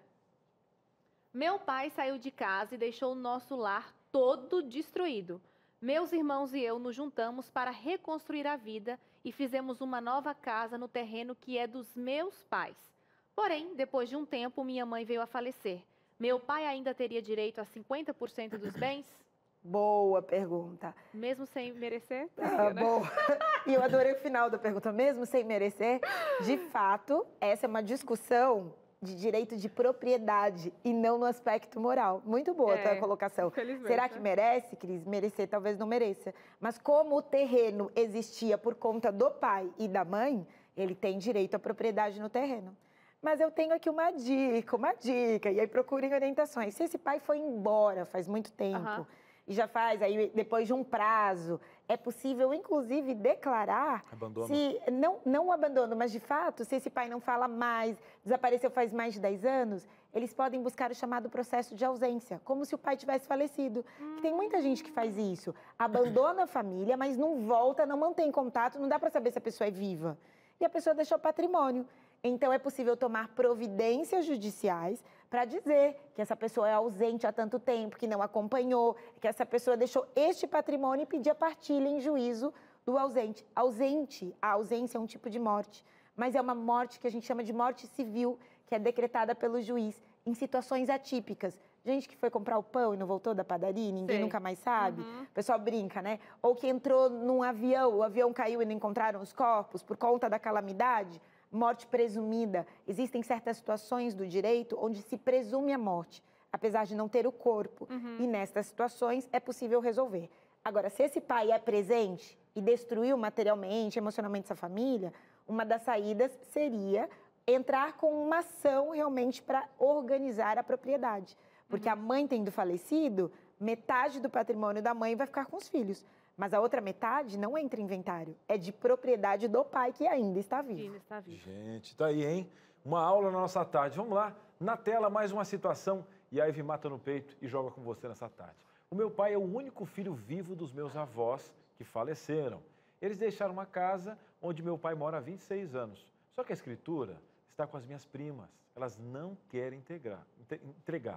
Meu pai saiu de casa e deixou o nosso lar todo destruído. Meus irmãos e eu nos juntamos para reconstruir a vida e fizemos uma nova casa no terreno que é dos meus pais. Porém, depois de um tempo, minha mãe veio a falecer. Meu pai ainda teria direito a 50% dos bens? Boa pergunta. Mesmo sem merecer? Boa. E eu adorei o final da pergunta, mesmo sem merecer. De fato, essa é uma discussão de direito de propriedade e não no aspecto moral. Muito boa a tua colocação. Será que merece, Cris? Merecer talvez não mereça. Mas como o terreno existia por conta do pai e da mãe, ele tem direito à propriedade no terreno. Mas eu tenho aqui uma dica, e aí procurem orientações. Se esse pai foi embora faz muito tempo, e já faz, aí depois de um prazo, é possível, inclusive, declarar... Abandono. Se, não o abandono, mas de fato, se esse pai não fala mais, desapareceu faz mais de 10 anos, eles podem buscar o chamado processo de ausência, como se o pai tivesse falecido. Que tem muita gente que faz isso, abandona a família, mas não volta, não mantém contato, não dá para saber se a pessoa é viva. E a pessoa deixou patrimônio. Então, é possível tomar providências judiciais para dizer que essa pessoa é ausente há tanto tempo, que não acompanhou, que essa pessoa deixou este patrimônio e pedir a partilha em juízo do ausente. A ausência é um tipo de morte, mas é uma morte que a gente chama de morte civil, que é decretada pelo juiz em situações atípicas. Gente que foi comprar o pão e não voltou da padaria, ninguém nunca mais sabe. O pessoal brinca, né? Ou que entrou num avião, o avião caiu e não encontraram os corpos por conta da calamidade. Morte presumida. Existem certas situações do direito onde se presume a morte, apesar de não ter o corpo. E nestas situações é possível resolver. Agora, se esse pai é presente e destruiu materialmente, emocionalmente essa família, uma das saídas seria entrar com uma ação realmente para organizar a propriedade. Porque a mãe tendo falecido, metade do patrimônio da mãe vai ficar com os filhos. Mas a outra metade não entra em inventário. É de propriedade do pai que ainda está vivo. Gente, tá aí, hein? Uma aula na nossa tarde. Vamos lá. Na tela, mais uma situação. E a Ivy mata no peito e joga com você nessa tarde. O meu pai é o único filho vivo dos meus avós que faleceram. Eles deixaram uma casa onde meu pai mora há 26 anos. Só que a escritura está com as minhas primas. Elas não querem entregar.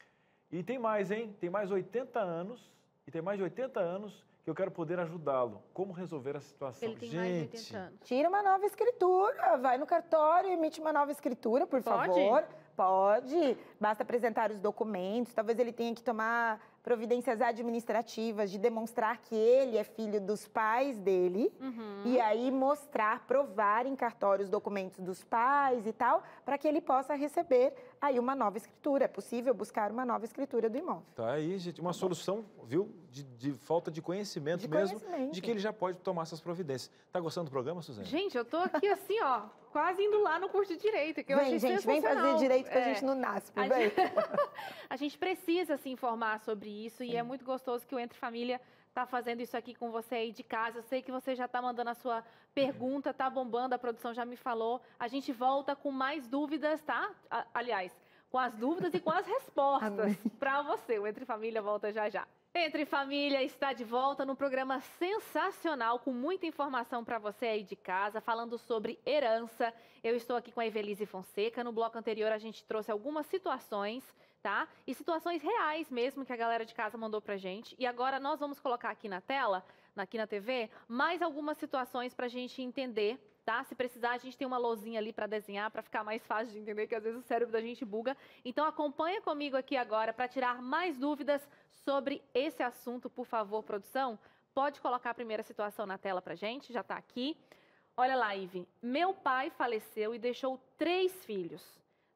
E tem mais, hein? Tem mais 80 anos. E tem mais de 80 anos que eu quero poder ajudá-lo. Como resolver a situação? Ele tem mais de 80 anos. Tira uma nova escritura, vai no cartório e emite uma nova escritura, por favor. Pode. Basta apresentar os documentos. Talvez ele tenha que tomar providências administrativas de demonstrar que ele é filho dos pais dele. E aí mostrar, provar em cartório os documentos dos pais e tal, para que ele possa receber aí uma nova escritura. É possível buscar uma nova escritura do imóvel. Tá aí, gente, uma solução, viu, de falta de conhecimento mesmo, de que ele já pode tomar essas providências. Tá gostando do programa, Suzane? Gente, eu tô aqui assim, ó, quase indo lá no curso de Direito, que eu achei sensacional. Vem fazer Direito que a gente não nasce, vem. A gente precisa se informar sobre isso e é muito gostoso que o Entre Família tá fazendo isso aqui com você aí de casa. Eu sei que você já tá mandando a sua pergunta, tá bombando, a produção já me falou. A gente volta com mais dúvidas, tá? Aliás, com as dúvidas e com as respostas para você. O Entre Família volta já já. Entre Família está de volta no programa sensacional, com muita informação para você aí de casa, falando sobre herança. Eu estou aqui com a Evelise Fonseca. No bloco anterior a gente trouxe algumas situações, tá? E situações reais mesmo que a galera de casa mandou pra gente. E agora nós vamos colocar aqui na tela, aqui na TV, mais algumas situações pra gente entender, tá? Se precisar, a gente tem uma lousinha ali para desenhar, para ficar mais fácil de entender, que às vezes o cérebro da gente buga. Então acompanha comigo aqui agora para tirar mais dúvidas sobre esse assunto, por favor, produção. Pode colocar a primeira situação na tela pra gente, já está aqui. Olha lá, Ivy. Meu pai faleceu e deixou 3 filhos.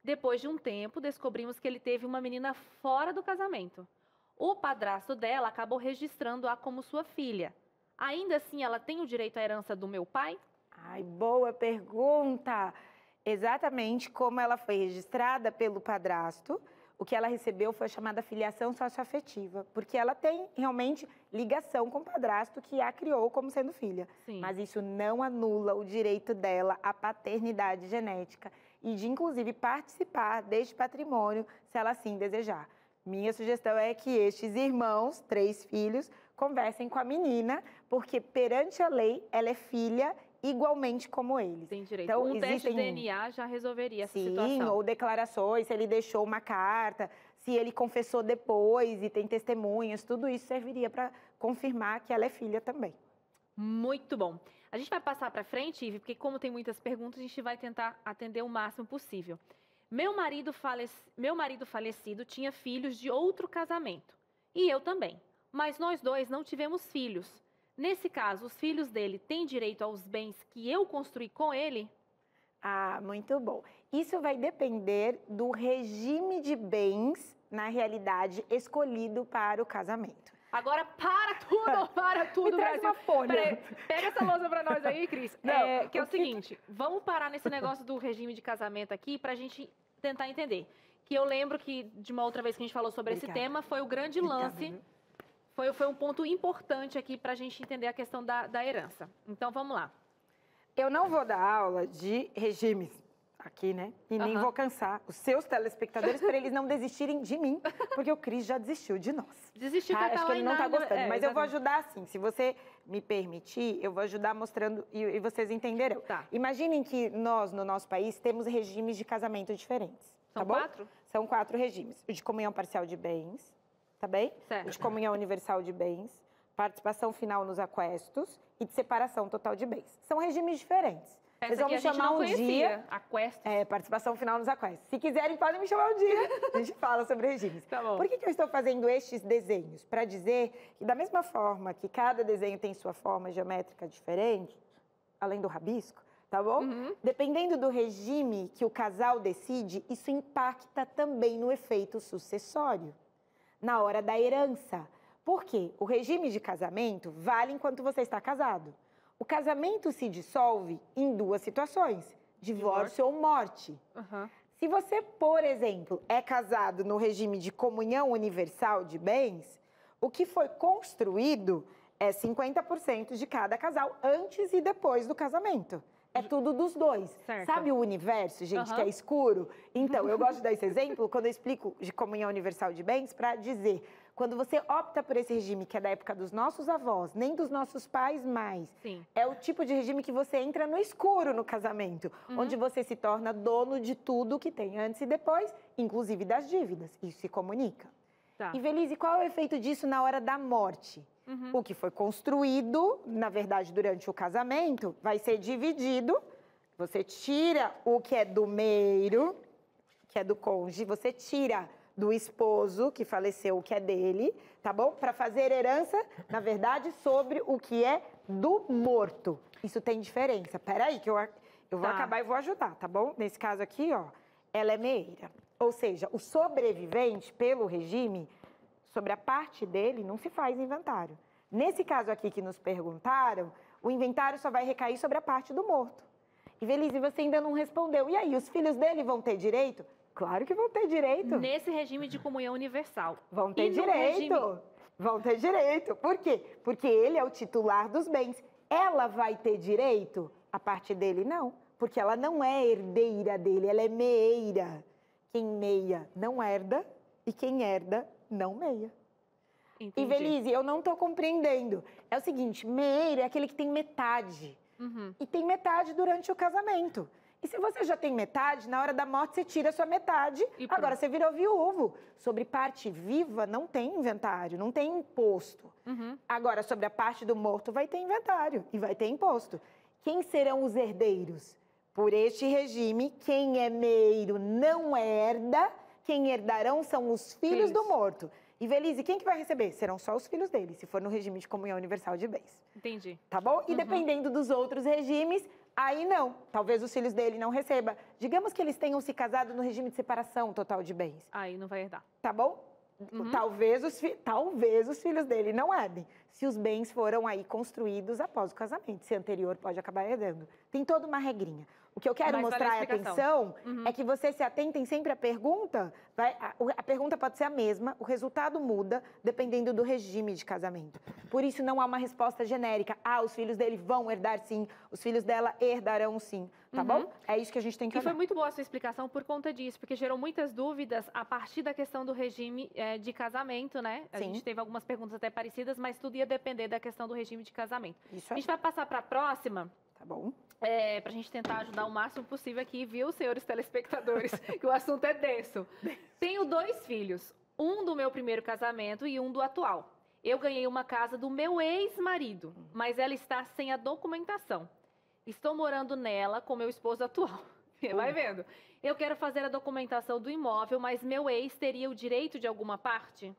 Depois de um tempo, descobrimos que ele teve uma menina fora do casamento. O padrasto dela acabou registrando-a como sua filha. Ainda assim, ela tem o direito à herança do meu pai? Ai, boa pergunta! Exatamente como ela foi registrada pelo padrasto, o que ela recebeu foi a chamada filiação socioafetiva, porque ela tem realmente ligação com o padrasto que a criou como sendo filha. Sim. Mas isso não anula o direito dela à paternidade genética e de, inclusive, participar deste patrimônio, se ela assim desejar. Minha sugestão é que estes irmãos, 3 filhos, conversem com a menina, porque perante a lei, ela é filha igualmente como eles. Tem direito. Então, Um teste de existem... DNA já resolveria essa Sim, situação. ou declarações, se ele deixou uma carta, se ele confessou depois e tem testemunhas, tudo isso serviria para confirmar que ela é filha também. Muito bom. A gente vai passar para frente, Ive, porque como tem muitas perguntas, a gente vai tentar atender o máximo possível. Meu marido falecido tinha filhos de outro casamento. E eu também. Mas nós dois não tivemos filhos. Nesse caso, os filhos dele têm direito aos bens que eu construí com ele? Ah, muito bom. Isso vai depender do regime de bens, na realidade, escolhido para o casamento. Agora, para tudo, Me traz Brasil. uma folha. Peraí, pega essa lousa pra nós aí, Cris. Não, que é o seguinte, vamos parar nesse negócio do regime de casamento aqui pra gente tentar entender. Que eu lembro que de uma outra vez que a gente falou sobre esse tema, foi o grande lance, foi um ponto importante aqui pra gente entender a questão da herança. Então, vamos lá. Eu não vou dar aula de regimes aqui, né? E nem vou cansar os seus telespectadores para eles não desistirem de mim, porque o Cris já desistiu de nós. Desistiu, tá? que Acho que ele não tá gostando, mas eu vou exatamente. ajudar assim. Se você me permitir, eu vou ajudar mostrando e vocês entenderão. Tá. Imaginem que nós, no nosso país, temos regimes de casamento diferentes. São tá bom? 4? São 4 regimes. O de comunhão parcial de bens, tá bem? Certo. O de comunhão universal de bens, participação final nos aquestos e de separação total de bens. São regimes diferentes. Vocês vão me chamar um dia. Aquestos. Participação final nos aquestos. Se quiserem, podem me chamar um dia. A gente fala sobre regimes. Tá bom. Por que eu estou fazendo estes desenhos? Para dizer que, da mesma forma que cada desenho tem sua forma geométrica diferente, além do rabisco, tá bom? Dependendo do regime que o casal decide, isso impacta também no efeito sucessório, na hora da herança. Por quê? O regime de casamento vale enquanto você está casado. O casamento se dissolve em 2 situações, divórcio ou morte. Se você, por exemplo, é casado no regime de comunhão universal de bens, o que foi construído é 50% de cada casal antes e depois do casamento. É tudo dos 2. Certo. Sabe o universo, gente, que é escuro? Então, eu gosto de dar esse exemplo quando eu explico de comunhão universal de bens para dizer, quando você opta por esse regime que é da época dos nossos avós, nem dos nossos pais mais, Sim. é o tipo de regime que você entra no escuro no casamento, onde você se torna dono de tudo que tem antes e depois, inclusive das dívidas. Isso se comunica. Tá. E, Velise, qual é o efeito disso na hora da morte? O que foi construído, na verdade, durante o casamento, vai ser dividido. Você tira o que é do meiro, que é do cônjuge, você tira do esposo que faleceu, o que é dele, tá bom? Para fazer herança, na verdade, sobre o que é do morto. Isso tem diferença. Peraí, que eu vou acabar e vou ajudar, tá bom? Nesse caso aqui, ó, ela é meeira. Ou seja, o sobrevivente, pelo regime, sobre a parte dele, não se faz inventário. Nesse caso aqui que nos perguntaram, o inventário só vai recair sobre a parte do morto. E, Velise, você ainda não respondeu. E aí, os filhos dele vão ter direito? Claro que vão ter direito. Nesse regime de comunhão universal. Vão ter E no direito. regime- Vão ter direito. Por quê? Porque ele é o titular dos bens. Ela vai ter direito? A parte dele, não. Porque ela não é herdeira dele, ela é meeira. Quem meia não herda e quem herda não meia. Entendi. E, Velise, eu não estou compreendendo. É o seguinte, meeiro é aquele que tem metade. E tem metade durante o casamento. E se você já tem metade, na hora da morte você tira a sua metade, E pronto. agora você virou viúvo. Sobre parte viva não tem inventário, não tem imposto. Agora, sobre a parte do morto vai ter inventário e vai ter imposto. Quem serão os herdeiros? Por este regime, quem é meeiro não herda, quem herdarão são os filhos do morto. Ivelise, quem que vai receber? Serão só os filhos dele, se for no regime de comunhão universal de bens. Entendi. Tá bom? E dependendo dos outros regimes, aí não. Talvez os filhos dele não recebam. Digamos que eles tenham se casado no regime de separação total de bens. Aí não vai herdar. Tá bom? Talvez os filhos dele não herdem, se os bens foram aí construídos após o casamento. Se anterior, pode acabar herdando. Tem toda uma regrinha. O que eu quero mostrar a atenção é que vocês se atentem sempre à pergunta. A pergunta pode ser a mesma, o resultado muda dependendo do regime de casamento. Por isso não há uma resposta genérica. Ah, os filhos dele vão herdar sim, os filhos dela herdarão sim. Tá bom? É isso que a gente tem que olhar. E foi muito boa a sua explicação por conta disso, porque gerou muitas dúvidas a partir da questão do regime de casamento, né? A gente teve algumas perguntas até parecidas, mas tudo ia depender da questão do regime de casamento. Isso aí. A gente vai passar para a próxima. Tá bom. Para a gente tentar ajudar o máximo possível aqui, viu, senhores telespectadores, que o assunto é denso. Tenho 2 filhos, um do meu primeiro casamento e um do atual. Eu ganhei uma casa do meu ex-marido, mas ela está sem a documentação. Estou morando nela com meu esposo atual. Vai vendo. Eu quero fazer a documentação do imóvel, mas meu ex teria o direito de alguma parte?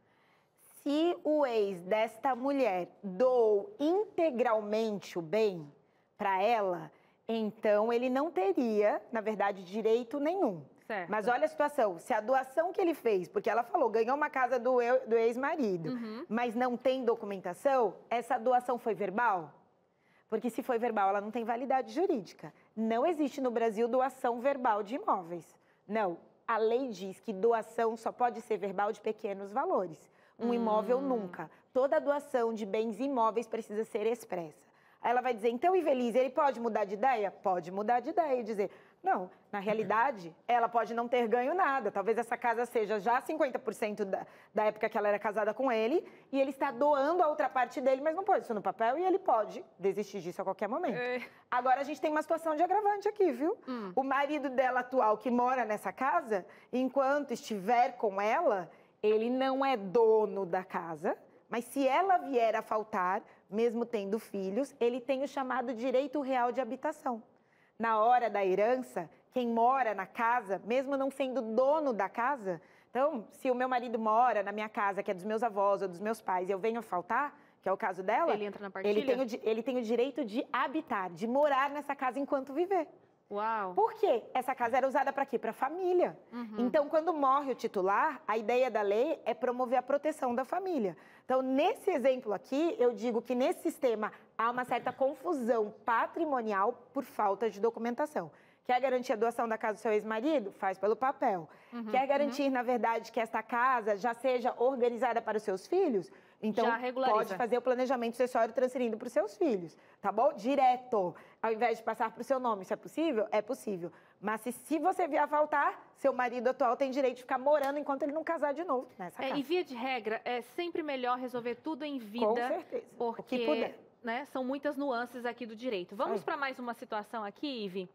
Se o ex desta mulher doou integralmente o bem para ela, então ele não teria, na verdade, direito nenhum. Certo. Mas olha a situação, se a doação que ele fez, porque ela falou, ganhou uma casa do ex-marido, mas não tem documentação, essa doação foi verbal? Porque se foi verbal, ela não tem validade jurídica. Não existe no Brasil doação verbal de imóveis. Não, a lei diz que doação só pode ser verbal de pequenos valores. Um imóvel nunca. Toda doação de bens imóveis precisa ser expressa. Aí ela vai dizer, então, Ivelise, ele pode mudar de ideia? Pode mudar de ideia e dizer, não, na realidade, ela pode não ter ganho nada. Talvez essa casa seja já 50% da época que ela era casada com ele, e ele está doando a outra parte dele, mas não pode isso no papel, e ele pode desistir disso a qualquer momento. Agora, a gente tem uma situação de agravante aqui, viu? O marido dela atual, que mora nessa casa, enquanto estiver com ela, ele não é dono da casa, mas se ela vier a faltar, mesmo tendo filhos, ele tem o chamado direito real de habitação. Na hora da herança, quem mora na casa, mesmo não sendo dono da casa, então, se o meu marido mora na minha casa, que é dos meus avós ou dos meus pais, e eu venho a faltar, que é o caso dela, ele entra na partilha? Ele tem o direito de habitar, de morar nessa casa enquanto viver. Uau! Por quê? Essa casa era usada para quê? Para família. Então, quando morre o titular, a ideia da lei é promover a proteção da família. Então, nesse exemplo aqui, eu digo que nesse sistema há uma certa confusão patrimonial por falta de documentação. Quer garantir a doação da casa do seu ex-marido? Faz pelo papel. Quer garantir, na verdade, que esta casa já seja organizada para os seus filhos? Então, pode fazer o planejamento sucessório transferindo para os seus filhos, tá bom? Direto, ao invés de passar para o seu nome. Isso é possível? É possível. Mas se você vier a faltar, seu marido atual tem direito de ficar morando enquanto ele não casar de novo nessa casa. E via de regra, é sempre melhor resolver tudo em vida. Com certeza. Porque, o que puder. Né, são muitas nuances aqui do direito. Vamos para mais uma situação aqui, Ive.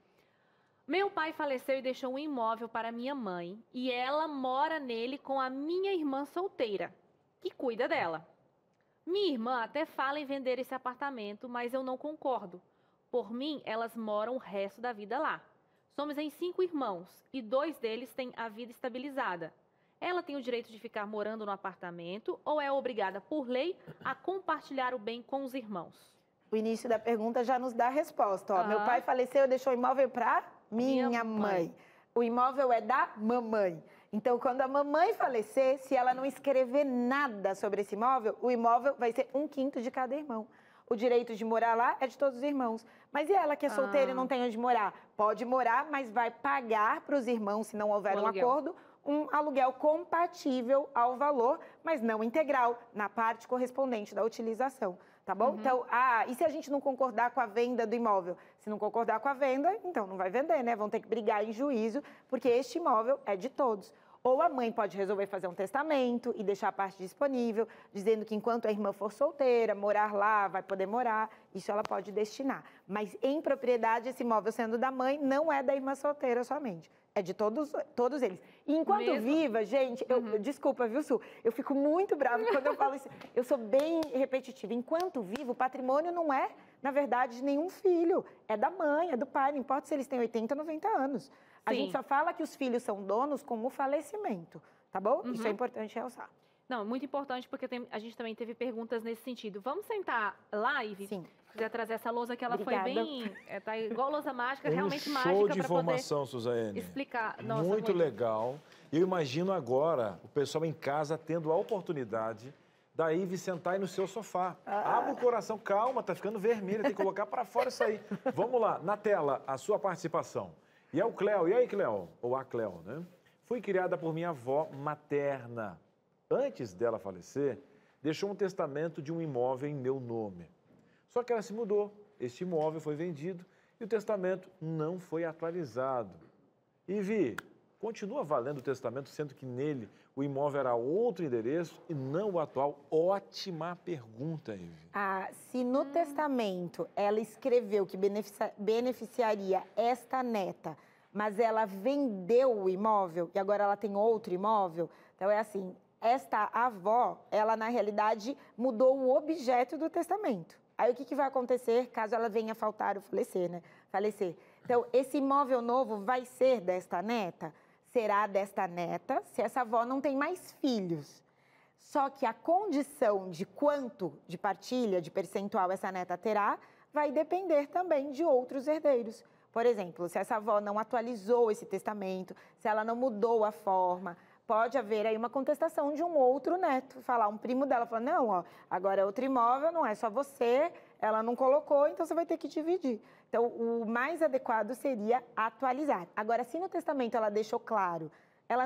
Meu pai faleceu e deixou um imóvel para minha mãe e ela mora nele com a minha irmã solteira, que cuida dela. Minha irmã até fala em vender esse apartamento, mas eu não concordo. Por mim, elas moram o resto da vida lá. Somos em 5 irmãos e 2 deles têm a vida estabilizada. Ela tem o direito de ficar morando no apartamento ou é obrigada, por lei, a compartilhar o bem com os irmãos? O início da pergunta já nos dá a resposta. Ó, meu pai faleceu e deixou o imóvel para minha mãe. O imóvel é da mamãe. Então, quando a mamãe falecer, se ela não escrever nada sobre esse imóvel, o imóvel vai ser 1/5 de cada irmão. O direito de morar lá é de todos os irmãos. Mas e ela que é solteira e não tem onde morar? Pode morar, mas vai pagar para os irmãos, se não houver um acordo, um aluguel compatível ao valor, mas não integral, na parte correspondente da utilização. Tá bom? Então, e se a gente não concordar com a venda do imóvel? Se não concordar com a venda, então não vai vender, né? Vão ter que brigar em juízo, porque este imóvel é de todos. Ou a mãe pode resolver fazer um testamento e deixar a parte disponível, dizendo que enquanto a irmã for solteira, morar lá, vai poder morar, isso ela pode destinar. Mas em propriedade, esse imóvel sendo da mãe, não é da irmã solteira somente. É de todos eles. E enquanto viva, gente, desculpa, viu, Su? Eu fico muito brava quando eu falo isso. Eu sou bem repetitiva. Enquanto vivo, o patrimônio não é, na verdade, de nenhum filho. É da mãe, é do pai. Não importa se eles têm 80, 90 anos. A gente só fala que os filhos são donos com o falecimento, tá bom? Isso é importante realçar. Não, muito importante, porque a gente também teve perguntas nesse sentido. Vamos sentar live? Sim. Se quiser trazer essa lousa que ela Obrigada. foi bem... tá igual lousa mágica, realmente show mágica de para poder informação, Suzane. explicar. Nossa, Muito legal. Eu imagino agora o pessoal em casa tendo a oportunidade da Ive sentar aí no seu sofá. Abre o coração, calma, tá ficando vermelho, tem que colocar para fora isso aí. Vamos lá, na tela, a sua participação. E é o Cléo, e aí, Cléo? Ou a Cléo, né? Fui criada por minha avó materna. Antes dela falecer, deixou um testamento de um imóvel em meu nome. Só que ela se mudou, este imóvel foi vendido e o testamento não foi atualizado. Ivi, continua valendo o testamento, sendo que nele o imóvel era outro endereço e não o atual? Ótima pergunta, Ivi. Se no testamento ela escreveu que beneficiaria esta neta, mas ela vendeu o imóvel e agora ela tem outro imóvel, então é assim, esta avó, ela na realidade mudou o objeto do testamento. Aí o que vai acontecer caso ela venha faltar ou falecer, né? Falecer. Então, esse imóvel novo vai ser desta neta? Será desta neta se essa avó não tem mais filhos. Só que a condição de quanto de partilha, de percentual essa neta terá, vai depender também de outros herdeiros. Por exemplo, se essa avó não atualizou esse testamento, se ela não mudou a forma, pode haver aí uma contestação de um outro neto. Falar, um primo dela, falar, não, ó, agora é outro imóvel, não é só você, ela não colocou, então você vai ter que dividir. Então, o mais adequado seria atualizar. Agora, se no testamento ela deixou claro, ela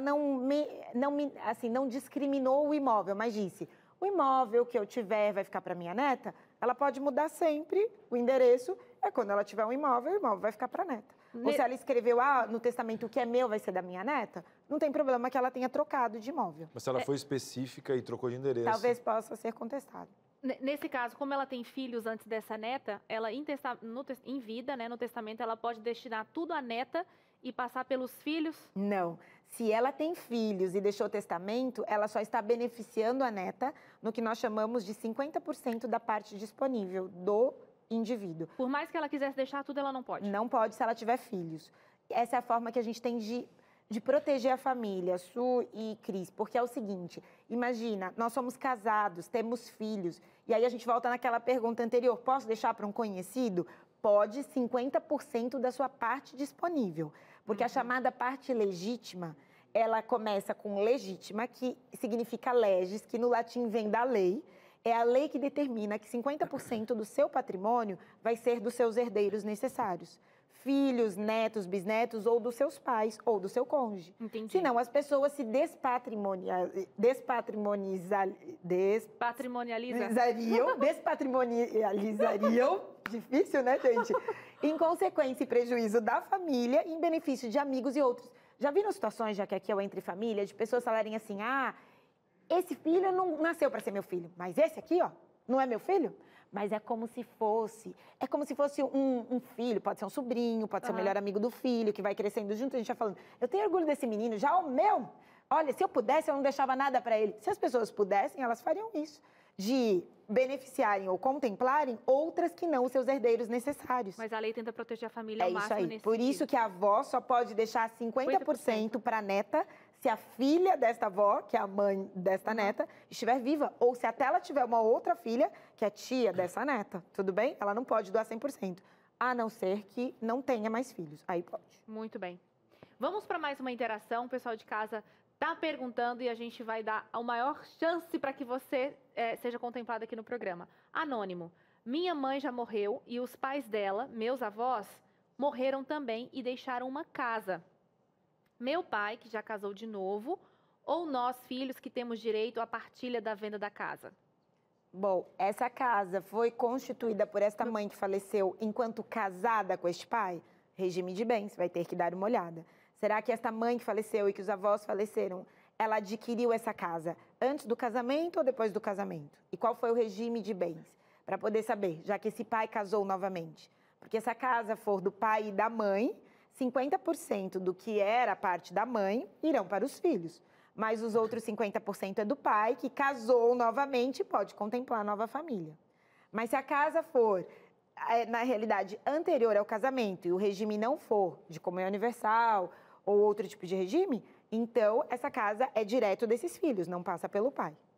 não discriminou o imóvel, mas disse, o imóvel que eu tiver vai ficar para minha neta, ela pode mudar sempre o endereço, quando ela tiver um imóvel, o imóvel vai ficar para a neta. Ou se ela escreveu, no testamento o que é meu vai ser da minha neta, não tem problema que ela tenha trocado de imóvel. Mas se ela foi específica e trocou de endereço... Talvez possa ser contestado. Nesse caso, como ela tem filhos antes dessa neta, ela em vida, né, no testamento, ela pode destinar tudo à neta e passar pelos filhos? Não. Se ela tem filhos e deixou testamento, ela só está beneficiando a neta no que nós chamamos de 50% da parte disponível do indivíduo. Por mais que ela quisesse deixar tudo, ela não pode? Não pode se ela tiver filhos. Essa é a forma que a gente tem de proteger a família, Su e Cris, porque é o seguinte, imagina, nós somos casados, temos filhos, e aí a gente volta naquela pergunta anterior, posso deixar para um conhecido? Pode, 50% da sua parte disponível, porque a chamada parte legítima, ela começa com legítima, que significa legis, que no latim vem da lei, é a lei que determina que 50% do seu patrimônio vai ser dos seus herdeiros necessários. Filhos, netos, bisnetos, ou dos seus pais, ou do seu cônjuge. Entendi. Senão, as pessoas se despatrimonializariam, difícil, né, gente? Em consequência e prejuízo da família, em benefício de amigos e outros. Já viram situações, já que aqui é o Entre Família, de pessoas falarem assim, esse filho não nasceu para ser meu filho, mas esse aqui, ó, não é meu filho? Mas é como se fosse um filho, pode ser um sobrinho, pode ser o melhor amigo do filho, que vai crescendo junto, a gente já falando, eu tenho orgulho desse menino, já o meu, olha, se eu pudesse, eu não deixava nada para ele. Se as pessoas pudessem, elas fariam isso, de beneficiarem ou contemplarem outras que não os seus herdeiros necessários. Mas a lei tenta proteger a família ao máximo nesse sentido. Por isso que a avó só pode deixar 50% para a neta se a filha desta avó, que é a mãe desta neta, estiver viva. Ou se até ela tiver uma outra filha, que é tia dessa neta, tudo bem? Ela não pode doar 100%, a não ser que não tenha mais filhos. Aí pode. Muito bem. Vamos para mais uma interação. O pessoal de casa está perguntando e a gente vai dar a maior chance para que você seja contemplado aqui no programa. Anônimo. Minha mãe já morreu e os pais dela, meus avós, morreram também e deixaram uma casa. Meu pai, que já casou de novo, ou nós, filhos, que temos direito à partilha da venda da casa? Bom, essa casa foi constituída por esta mãe que faleceu enquanto casada com este pai? Regime de bens, vai ter que dar uma olhada. Será que esta mãe que faleceu e que os avós faleceram, ela adquiriu essa casa antes do casamento ou depois do casamento? E qual foi o regime de bens? Para poder saber, já que esse pai casou novamente. Porque se a casa for do pai e da mãe, 50% do que era a parte da mãe irão para os filhos. Mas os outros 50% é do pai, que casou novamente e pode contemplar a nova família. Mas se a casa for, na realidade, anterior ao casamento e o regime não for de comunhão universal ou outro tipo de regime, então essa casa é direto desses filhos, não passa pelo pai.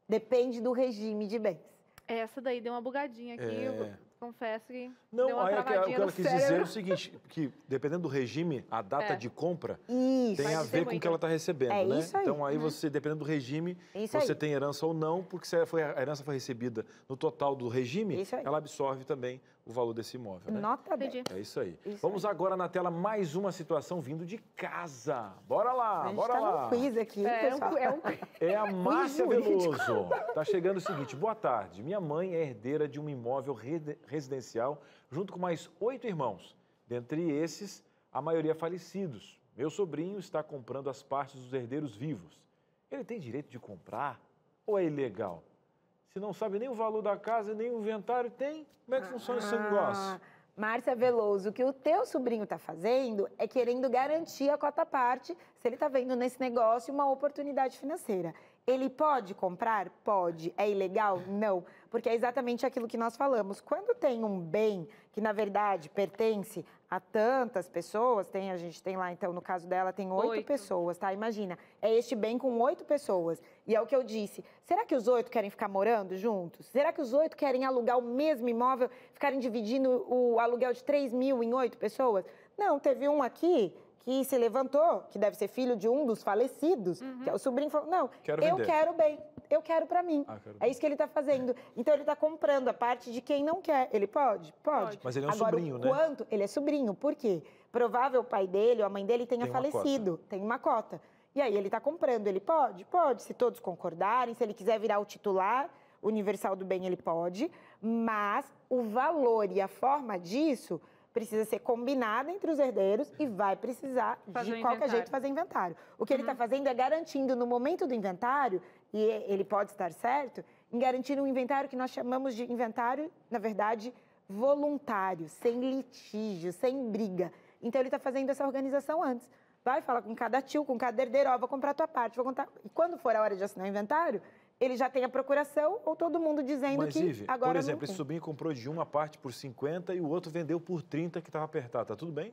Depende do regime de bens. Essa daí deu uma bugadinha aqui, eu confesso que Não, deu uma aí o que travadinha ela no quis cérebro. dizer é o seguinte, que dependendo do regime, a data de compra Isso. tem a Pode ser ver com o muito. que ela está recebendo, É né? isso aí. Então aí você, dependendo do regime, Isso você aí. tem herança ou não, porque se a herança foi recebida no total do regime, Isso aí. ela absorve também o valor desse imóvel, né? Nota 10. Entendi. É isso aí. Isso Vamos agora na tela mais uma situação vindo de casa. Bora lá, A gente bora tá lá. num quiz aqui, pessoal. É a Márcia jurídico. Veloso. Tá chegando o seguinte: boa tarde. Minha mãe é herdeira de um imóvel residencial junto com mais 8 irmãos. Dentre esses, a maioria falecidos. Meu sobrinho está comprando as partes dos herdeiros vivos. Ele tem direito de comprar ou é ilegal? Se não sabe nem o valor da casa, nem o inventário, tem? Como é que funciona esse negócio? Márcia Veloso, o que o teu sobrinho está fazendo é querendo garantir a cota parte, se ele está vendo nesse negócio uma oportunidade financeira. Ele pode comprar? Pode. É ilegal? Não. Porque é exatamente aquilo que nós falamos. Quando tem um bem que, na verdade, pertence a tantas pessoas, a gente tem lá, então, no caso dela, tem 8 pessoas, tá? Imagina, é este bem com 8 pessoas. E é o que eu disse, será que os 8 querem ficar morando juntos? Será que os 8 querem alugar o mesmo imóvel, ficarem dividindo o aluguel de 3 mil em 8 pessoas? Não, teve um aqui que se levantou, que deve ser filho de um dos falecidos, que é o sobrinho, falou, não, eu quero bem, eu quero para mim. É isso que ele está fazendo. Então, ele está comprando a parte de quem não quer. Ele pode? Pode. Mas ele é um Agora, sobrinho, né? Quanto? Ele é sobrinho. Por quê? Provável o pai dele ou a mãe dele tenha falecido. Tem uma cota. E aí, ele está comprando. Ele pode? Pode. Se todos concordarem, se ele quiser virar o titular universal do bem, ele pode. Mas o valor e a forma disso precisa ser combinada entre os herdeiros e vai precisar, de qualquer jeito, fazer inventário. O que ele está fazendo é garantindo, no momento do inventário, e ele pode estar certo, em garantir um inventário que nós chamamos de inventário, na verdade, voluntário, sem litígio, sem briga. Então, ele está fazendo essa organização antes. Vai falar com cada tio, com cada herdeiro, ó, vou comprar a tua parte, vou contar. E quando for a hora de assinar o inventário, ele já tem a procuração ou todo mundo dizendo Mas, que Ive, agora por exemplo, não tem. esse sobrinho comprou de uma parte por 50 e o outro vendeu por 30 que estava apertado. Tá tudo bem?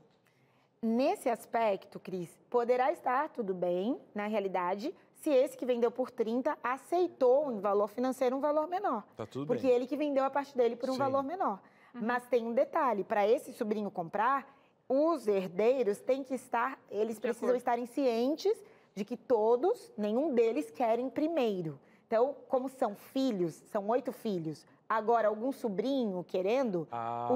Nesse aspecto, Cris, poderá estar tudo bem, na realidade, se esse que vendeu por 30 aceitou em valor financeiro um valor menor. Tá tudo porque bem. ele que vendeu a parte dele por um valor menor. Mas tem um detalhe, para esse sobrinho comprar, os herdeiros têm que estar, eles precisam estarem cientes de que todos, nenhum deles querem primeiro. Então, como são filhos, são 8 filhos, agora algum sobrinho querendo,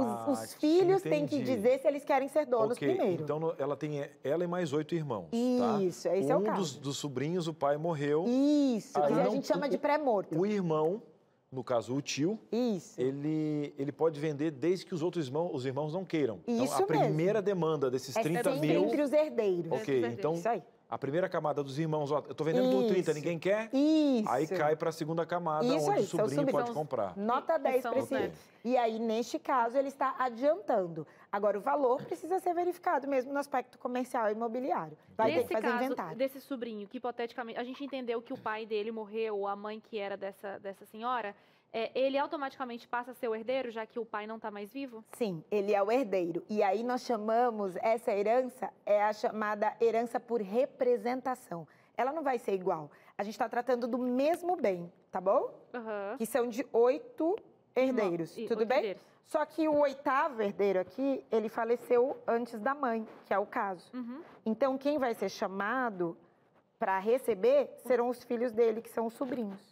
os filhos têm que dizer se eles querem ser donos primeiro. Então, ela tem ela e mais 8 irmãos, Isso, tá? esse é o caso. Um dos sobrinhos, o pai morreu. Isso, que a gente chama de pré-morto. O irmão, no caso o tio, Isso. ele pode vender desde que os irmãos não queiram. Isso então, a primeira demanda desses 30 sempre mil... entre os herdeiros. Ok, então... Isso aí. A primeira camada dos irmãos, ó, eu tô vendendo por 30, ninguém quer? Isso. Aí cai para a segunda camada, onde o sobrinho pode comprar. Nota 10 para esse. E aí, neste caso, ele está adiantando. Agora, o valor precisa ser verificado mesmo no aspecto comercial e imobiliário. Vai ter que fazer inventário. Nesse caso desse sobrinho, que hipoteticamente, a gente entendeu que o pai dele morreu, ou a mãe que era dessa senhora, ele automaticamente passa a ser o herdeiro, já que o pai não está mais vivo? Sim, ele é o herdeiro. E aí nós chamamos essa herança, é a chamada herança por representação. Ela não vai ser igual. A gente está tratando do mesmo bem, tá bom? Que são de 8 herdeiros, tudo bem? Herdeiros. Só que o 8º herdeiro aqui, ele faleceu antes da mãe, que é o caso. Então, quem vai ser chamado para receber serão os filhos dele, que são os sobrinhos.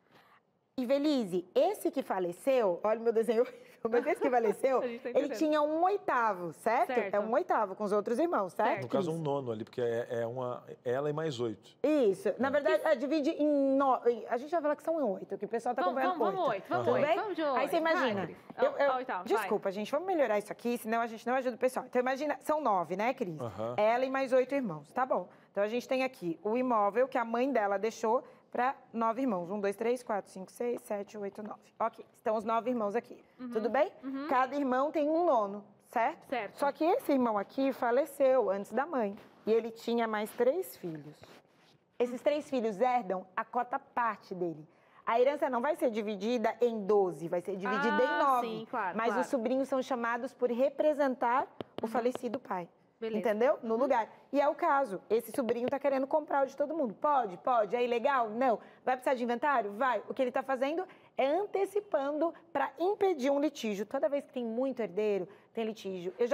E, Velise, esse que faleceu, olha o meu desenho, mas esse que faleceu, ele tinha um 8º, certo? É um 8º com os outros irmãos, certo? No caso, um 9º ali, porque ela e mais 8. Isso. Na verdade, divide em 9. A gente vai falar que são 8, que o pessoal está acompanhando 8. Vamos 8. Vamos de 8. Aí você imagina. Desculpa, gente, vamos melhorar isso aqui, senão a gente não ajuda o pessoal. Então, imagina, são 9, né, Cris? Ela e mais 8 irmãos, tá bom. Então, a gente tem aqui o imóvel que a mãe dela deixou para 9 irmãos. 1, 2, 3, 4, 5, 6, 7, 8, 9. Ok, estão os 9 irmãos aqui. Tudo bem? Cada irmão tem um nono, certo? Certo. Só que esse irmão aqui faleceu antes da mãe. E ele tinha mais 3 filhos. Esses 3 filhos herdam a cota parte dele. A herança não vai ser dividida em 12, vai ser dividida em 9. Sim, claro, mas os sobrinhos são chamados por representar o falecido pai. Beleza. Entendeu? No lugar. E é o caso. Esse sobrinho tá querendo comprar o de todo mundo. Pode, pode. Aí, legal? Não. Vai precisar de inventário? Vai. O que ele tá fazendo é antecipando para impedir um litígio. Toda vez que tem muito herdeiro, tem litígio. Eu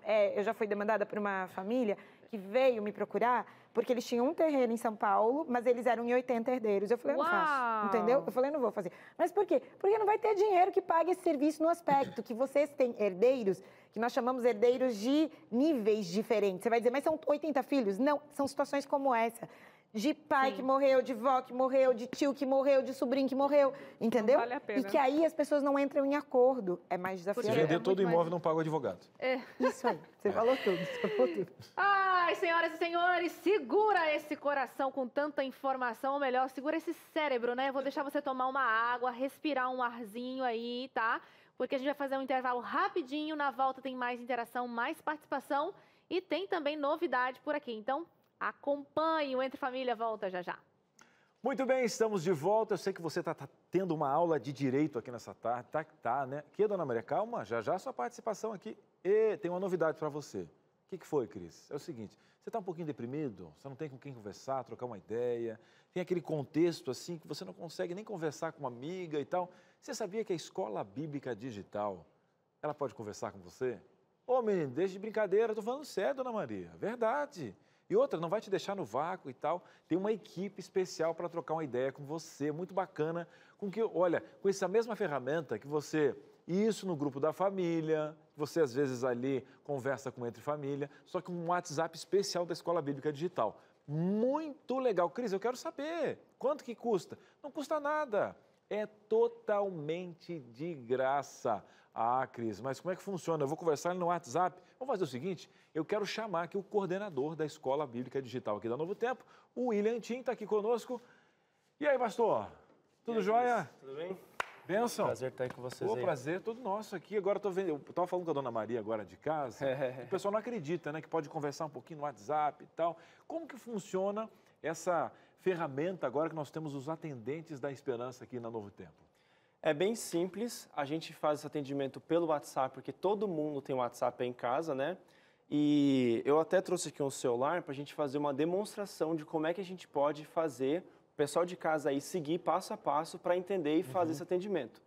já fui demandada por uma família que veio me procurar porque eles tinham um terreno em São Paulo, mas eles eram em 80 herdeiros. Eu falei, eu não faço. Entendeu? Eu falei, não vou fazer. Mas por quê? Porque não vai ter dinheiro que pague esse serviço no aspecto que vocês têm herdeiros, que nós chamamos herdeiros de níveis diferentes. Você vai dizer, mas são 80 filhos? Não, são situações como essa. De pai que morreu, de vó que morreu, de tio que morreu, de sobrinho que morreu, entendeu? Não vale a pena. E que aí as pessoas não entram em acordo. É mais Se desafiador. vender todo o imóvel, não paga o advogado. Isso aí, você falou tudo, você falou tudo. Ai, senhoras e senhores, segura esse coração com tanta informação, ou melhor, segura esse cérebro, né? Vou deixar você tomar uma água, respirar um arzinho aí, tá? Porque a gente vai fazer um intervalo rapidinho, na volta tem mais interação, mais participação e tem também novidade por aqui. Então, acompanhe o Entre Família, volta já já. Muito bem, estamos de volta. Eu sei que você está tendo uma aula de direito aqui nessa tarde. Tá, né? Que, dona Maria? Calma, já já sua participação aqui. E tem uma novidade para você. O que foi, Cris? É o seguinte, você está um pouquinho deprimido? Você não tem com quem conversar, trocar uma ideia? Tem aquele contexto assim que você não consegue nem conversar com uma amiga e tal. Você sabia que a Escola Bíblica Digital, ela pode conversar com você? Ô, menino, deixa de brincadeira, estou falando sério, dona Maria. Verdade. E outra, não vai te deixar no vácuo e tal. Tem uma equipe especial para trocar uma ideia com você, muito bacana. Olha, com essa mesma ferramenta que você... Isso no grupo da família, você às vezes ali conversa com Entre Família, só que um WhatsApp especial da Escola Bíblica Digital. Muito legal. Cris, eu quero saber, quanto que custa? Não custa nada, é totalmente de graça. Ah, Cris, mas como é que funciona? Eu vou conversar no WhatsApp. Vamos fazer o seguinte, eu quero chamar aqui o coordenador da Escola Bíblica Digital aqui da Novo Tempo, o William Tim, está aqui conosco. E aí, pastor? Tudo jóia? Tudo bem? Benção. Prazer estar aí com vocês. Pô, prazer todo nosso aqui. Agora eu estava falando com a dona Maria agora de casa. O pessoal não acredita, né? Que pode conversar um pouquinho no WhatsApp e tal. Como que funciona essa ferramenta agora que nós temos os atendentes da esperança aqui na Novo Tempo? É bem simples. A gente faz esse atendimento pelo WhatsApp, porque todo mundo tem WhatsApp aí em casa, né? E eu até trouxe aqui um celular para a gente fazer uma demonstração de como é que a gente pode fazer o pessoal de casa aí seguir passo a passo para entender e fazer esse atendimento.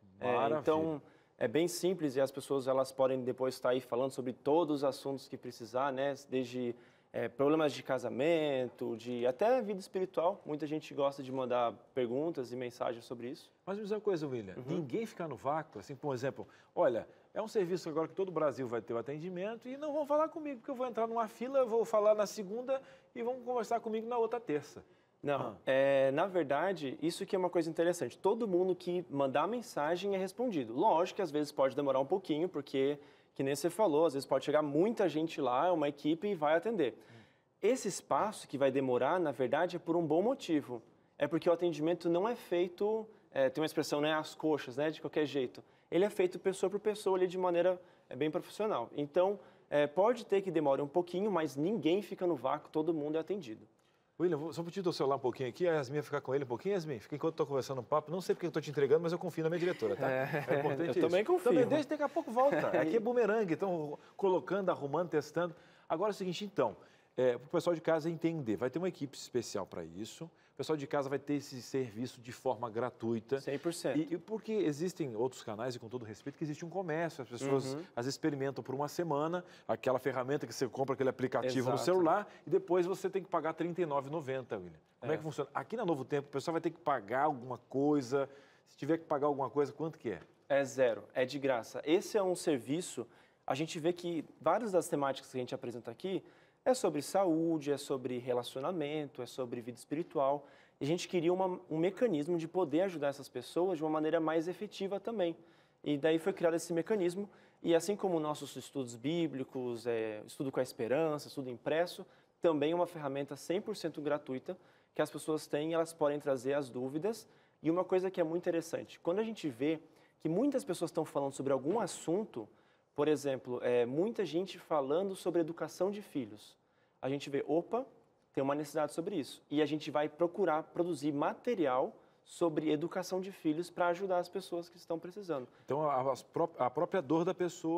Então, é bem simples e as pessoas elas podem depois estar aí falando sobre todos os assuntos que precisar, né? Desde problemas de casamento, de até vida espiritual. Muita gente gosta de mandar perguntas e mensagens sobre isso. Mas me diz uma coisa, William, ninguém fica no vácuo, assim, por exemplo, olha, é um serviço agora que todo o Brasil vai ter o atendimento e não vão falar comigo, porque eu vou entrar numa fila, eu vou falar na segunda e vão conversar comigo na outra terça. Não, na verdade, isso que é uma coisa interessante. Todo mundo que mandar mensagem é respondido. Lógico que às vezes pode demorar um pouquinho, porque, que nem você falou, às vezes pode chegar muita gente lá, uma equipe e vai atender. Esse espaço que vai demorar, na verdade, é por um bom motivo. É porque o atendimento não é feito, tem uma expressão, né, às coxas, né, de qualquer jeito. Ele é feito pessoa por pessoa ali de maneira bem profissional. Então, pode ter que demore um pouquinho, mas ninguém fica no vácuo, todo mundo é atendido. William, só pedir o celular um pouquinho aqui, a Yasmin vai ficar com ele um pouquinho. Yasmin, fica enquanto estou conversando um papo. Não sei porque eu estou te entregando, mas eu confio na minha diretora, tá? É importante eu isso. Também confio. Também deixa, daqui a pouco volta. Aqui é bumerangue, estão colocando, arrumando, testando. Agora é o seguinte, então, para o pessoal de casa entender, vai ter uma equipe especial para isso. O pessoal de casa vai ter esse serviço de forma gratuita. 100%. E porque existem outros canais, e com todo respeito, que existe um comércio. As pessoas as experimentam por uma semana, aquela ferramenta que você compra, aquele aplicativo no celular, e depois você tem que pagar R$ 39,90, William. Como é que funciona? Aqui na Novo Tempo, o pessoal vai ter que pagar alguma coisa. Se tiver que pagar alguma coisa, quanto que é? É zero, é de graça. Esse é um serviço, a gente vê que várias das temáticas que a gente apresenta aqui é sobre saúde, é sobre relacionamento, é sobre vida espiritual. E a gente queria um mecanismo de poder ajudar essas pessoas de uma maneira mais efetiva também. E daí foi criado esse mecanismo. E assim como nossos estudos bíblicos, estudo com a esperança, estudo impresso, também é uma ferramenta 100% gratuita que as pessoas têm e elas podem trazer as dúvidas. E uma coisa que é muito interessante, quando a gente vê que muitas pessoas estão falando sobre algum assunto, por exemplo, muita gente falando sobre educação de filhos. A gente vê, opa, tem uma necessidade sobre isso. E a gente vai procurar produzir material sobre educação de filhos para ajudar as pessoas que estão precisando. Então, a própria dor da pessoa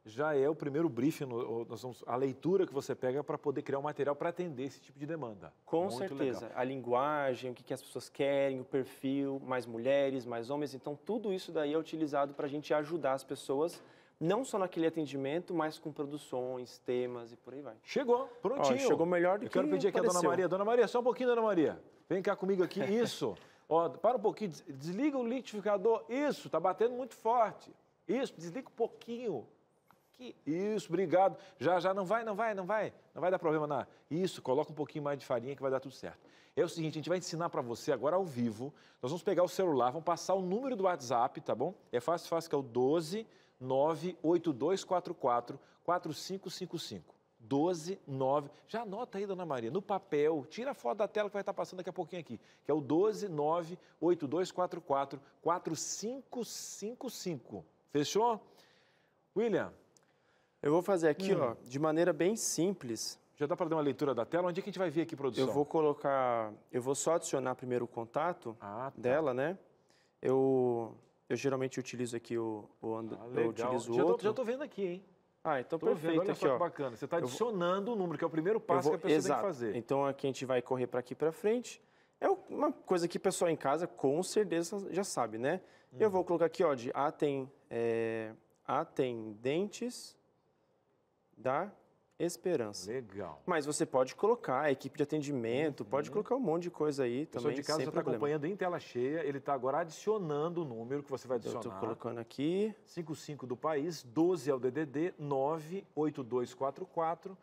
já é o primeiro briefing, a leitura que você pega para poder criar um material para atender esse tipo de demanda. Com Muito certeza. legal. A linguagem, o que as pessoas querem, o perfil, mais mulheres, mais homens. Então, tudo isso daí é utilizado para a gente ajudar as pessoas, não só naquele atendimento, mas com produções, temas e por aí vai. Chegou, prontinho. Ó, chegou melhor do que Eu quero pedir aqui a Dona pareceu. Maria. Dona Maria, só um pouquinho, Dona Maria. Vem cá comigo aqui. Isso. Ó, para um pouquinho. Desliga o liquidificador. Isso, tá batendo muito forte. Isso, desliga um pouquinho. Aqui. Isso, obrigado. Já, não vai dar problema nada. Isso, coloca um pouquinho mais de farinha que vai dar tudo certo. É o seguinte, a gente vai ensinar para você agora ao vivo. Nós vamos pegar o celular, vamos passar o número do WhatsApp, tá bom? É fácil, que é o 12 98244 4555. 12 9. Já anota aí, Dona Maria, no papel. Tira a foto da tela que vai estar passando daqui a pouquinho aqui. Que é o 12 98244 4555. Fechou? William. Eu vou fazer aqui, ó, de maneira bem simples. Já dá para dar uma leitura da tela? Onde é que a gente vai ver aqui, produção? Eu vou só adicionar primeiro o contato dela, né? Eu geralmente utilizo aqui eu utilizo o outro. Já estou vendo aqui, hein? Ah, então Tô perfeito. vendo, olha aqui, só ó. que bacana. Você está adicionando o número, que é o primeiro passo que a pessoa tem que fazer. Então aqui a gente vai correr para aqui para frente. É uma coisa que o pessoal em casa com certeza já sabe, né? Eu vou colocar aqui, ó, de atendentes da Esperança. Legal. Mas você pode colocar a equipe de atendimento, pode colocar um monte de coisa aí O pessoal também, de casa sem já está problema. acompanhando em tela cheia, ele está agora adicionando o número que você vai Eu adicionar. estou colocando aqui. 55 do país, 12 é o DDD, 98244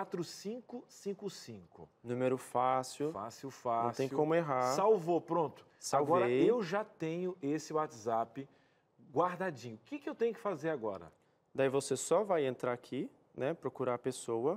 4555. Número fácil. Fácil. Não tem como errar. Salvou, pronto. Salvei. Agora eu já tenho esse WhatsApp guardadinho. O que eu tenho que fazer agora? Daí você só vai entrar aqui, né? Procurar a pessoa.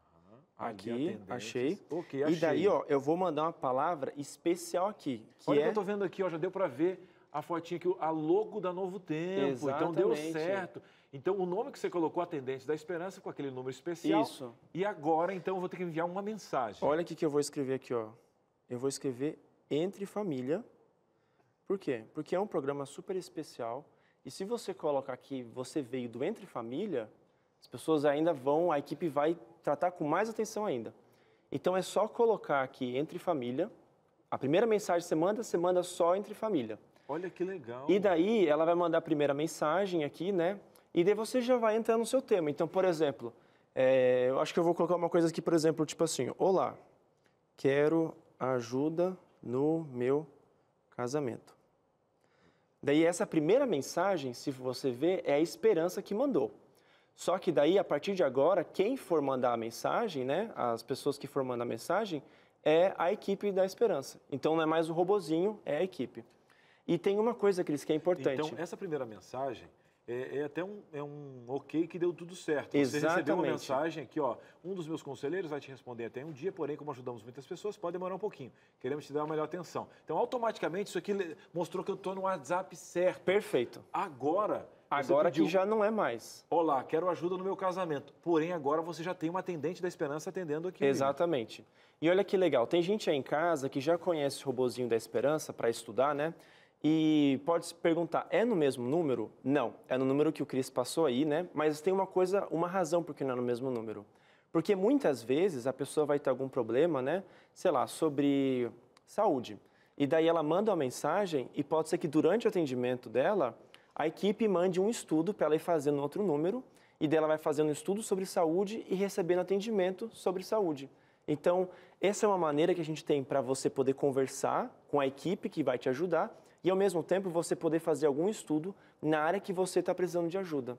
Aqui, achei. Ok, E daí, ó, eu vou mandar uma palavra especial aqui. Que Olha que eu tô vendo aqui, ó, já deu para ver a fotinha aqui, a logo da Novo Tempo. Exatamente. Então deu certo. Então o nome que você colocou, Atendente da Esperança, com aquele número especial. Isso. E agora, então, eu vou ter que enviar uma mensagem. Olha o que eu vou escrever aqui, ó. Eu vou escrever Entre Família. Por quê? Porque é um programa super especial. E se você colocar aqui, você veio do Entre Família, as pessoas ainda vão, a equipe vai tratar com mais atenção ainda. Então é só colocar aqui Entre Família. A primeira mensagem você manda só Entre Família. Olha que legal. E daí ela vai mandar a primeira mensagem aqui, né? E daí você já vai entrar no seu tema. Então, por exemplo, eu acho que eu vou colocar uma coisa aqui, por exemplo, tipo assim, olá, quero ajuda no meu casamento. Daí essa primeira mensagem, se você ver, é a Esperança que mandou. Só que daí, a partir de agora, quem for mandar a mensagem, né? As pessoas que for mandar a mensagem, é a equipe da Esperança. Então não é mais o robozinho, é a equipe. E tem uma coisa, Cris, que é importante. Então, essa primeira mensagem é até um ok que deu tudo certo. Você Exatamente. recebeu uma mensagem aqui, ó, um dos meus conselheiros vai te responder até um dia, porém, como ajudamos muitas pessoas, pode demorar um pouquinho. Queremos te dar uma melhor atenção. Então, automaticamente, isso aqui mostrou que eu estou no WhatsApp certo. Perfeito. Agora que já não é mais. Olá, quero ajuda no meu casamento. Porém, agora você já tem uma atendente da Esperança atendendo aqui. Exatamente. E olha que legal, tem gente aí em casa que já conhece o robozinho da Esperança para estudar, né? E pode se perguntar, é no mesmo número? Não, é no número que o Cris passou aí, né? Mas tem uma razão por que não é no mesmo número. Porque muitas vezes a pessoa vai ter algum problema, né? Sei lá, sobre saúde. E daí ela manda uma mensagem e pode ser que durante o atendimento dela, a equipe mande um estudo para ela ir fazendo outro número, e daí ela vai fazendo um estudo sobre saúde e recebendo atendimento sobre saúde. Então, essa é uma maneira que a gente tem para você poder conversar com a equipe que vai te ajudar e, ao mesmo tempo, você poder fazer algum estudo na área que você está precisando de ajuda.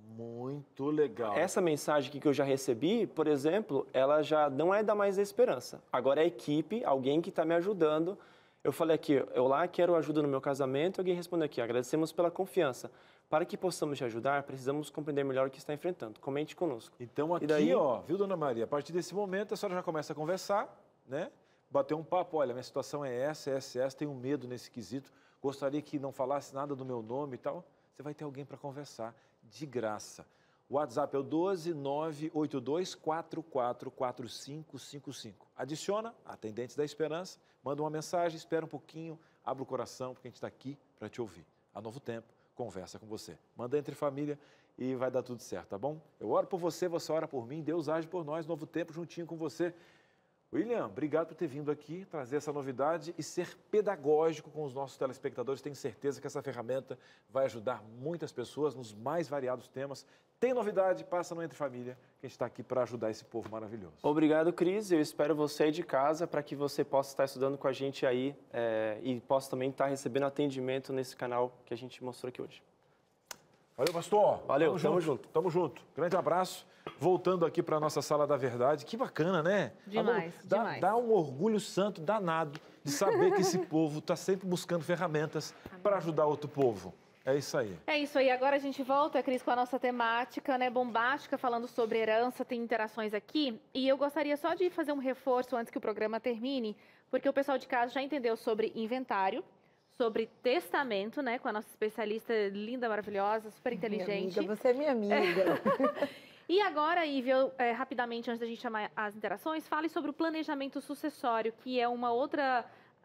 Muito legal. Essa mensagem que eu já recebi, por exemplo, ela já não é da Mais da Esperança. Agora é a equipe, alguém que está me ajudando. Eu falei aqui, eu lá quero ajuda no meu casamento, alguém respondeu aqui, agradecemos pela confiança. Para que possamos te ajudar, precisamos compreender melhor o que está enfrentando. Comente conosco. Então aqui, daí, ó, viu, Dona Maria? A partir desse momento, a senhora já começa a conversar, né? Bater um papo, olha, minha situação é essa, tenho medo nesse quesito, gostaria que não falasse nada do meu nome e tal. Você vai ter alguém para conversar, de graça. O WhatsApp é o 12 982 44 4555. Adiciona, Atendentes da Esperança, manda uma mensagem, espera um pouquinho, abre o coração, porque a gente está aqui para te ouvir. A Novo Tempo, conversa com você. Manda Entre Família e vai dar tudo certo, tá bom? Eu oro por você, você ora por mim, Deus age por nós, novo tempo juntinho com você. William, obrigado por ter vindo aqui, trazer essa novidade e ser pedagógico com os nossos telespectadores. Tenho certeza que essa ferramenta vai ajudar muitas pessoas nos mais variados temas. Tem novidade? Passa no Entre Família, que a gente está aqui para ajudar esse povo maravilhoso. Obrigado, Cris. Eu espero você aí de casa para que você possa estar estudando com a gente aí e possa também estar recebendo atendimento nesse canal que a gente mostrou aqui hoje. Valeu, pastor. Valeu, tamo junto. Tamo junto. Grande abraço. Voltando aqui para a nossa Sala da Verdade. Que bacana, né? Demais, demais. Dá um orgulho santo danado de saber que esse povo está sempre buscando ferramentas para ajudar outro povo. É isso aí. É isso aí. Agora a gente volta, Cris, com a nossa temática, né, bombástica, falando sobre herança, tem interações aqui. E eu gostaria só de fazer um reforço antes que o programa termine, porque o pessoal de casa já entendeu sobre inventário, sobre testamento, né, com a nossa especialista linda, maravilhosa, super inteligente. Amiga, você é minha amiga. E agora, Ivy, rapidamente, antes da gente chamar as interações, fale sobre o planejamento sucessório, que é uma outra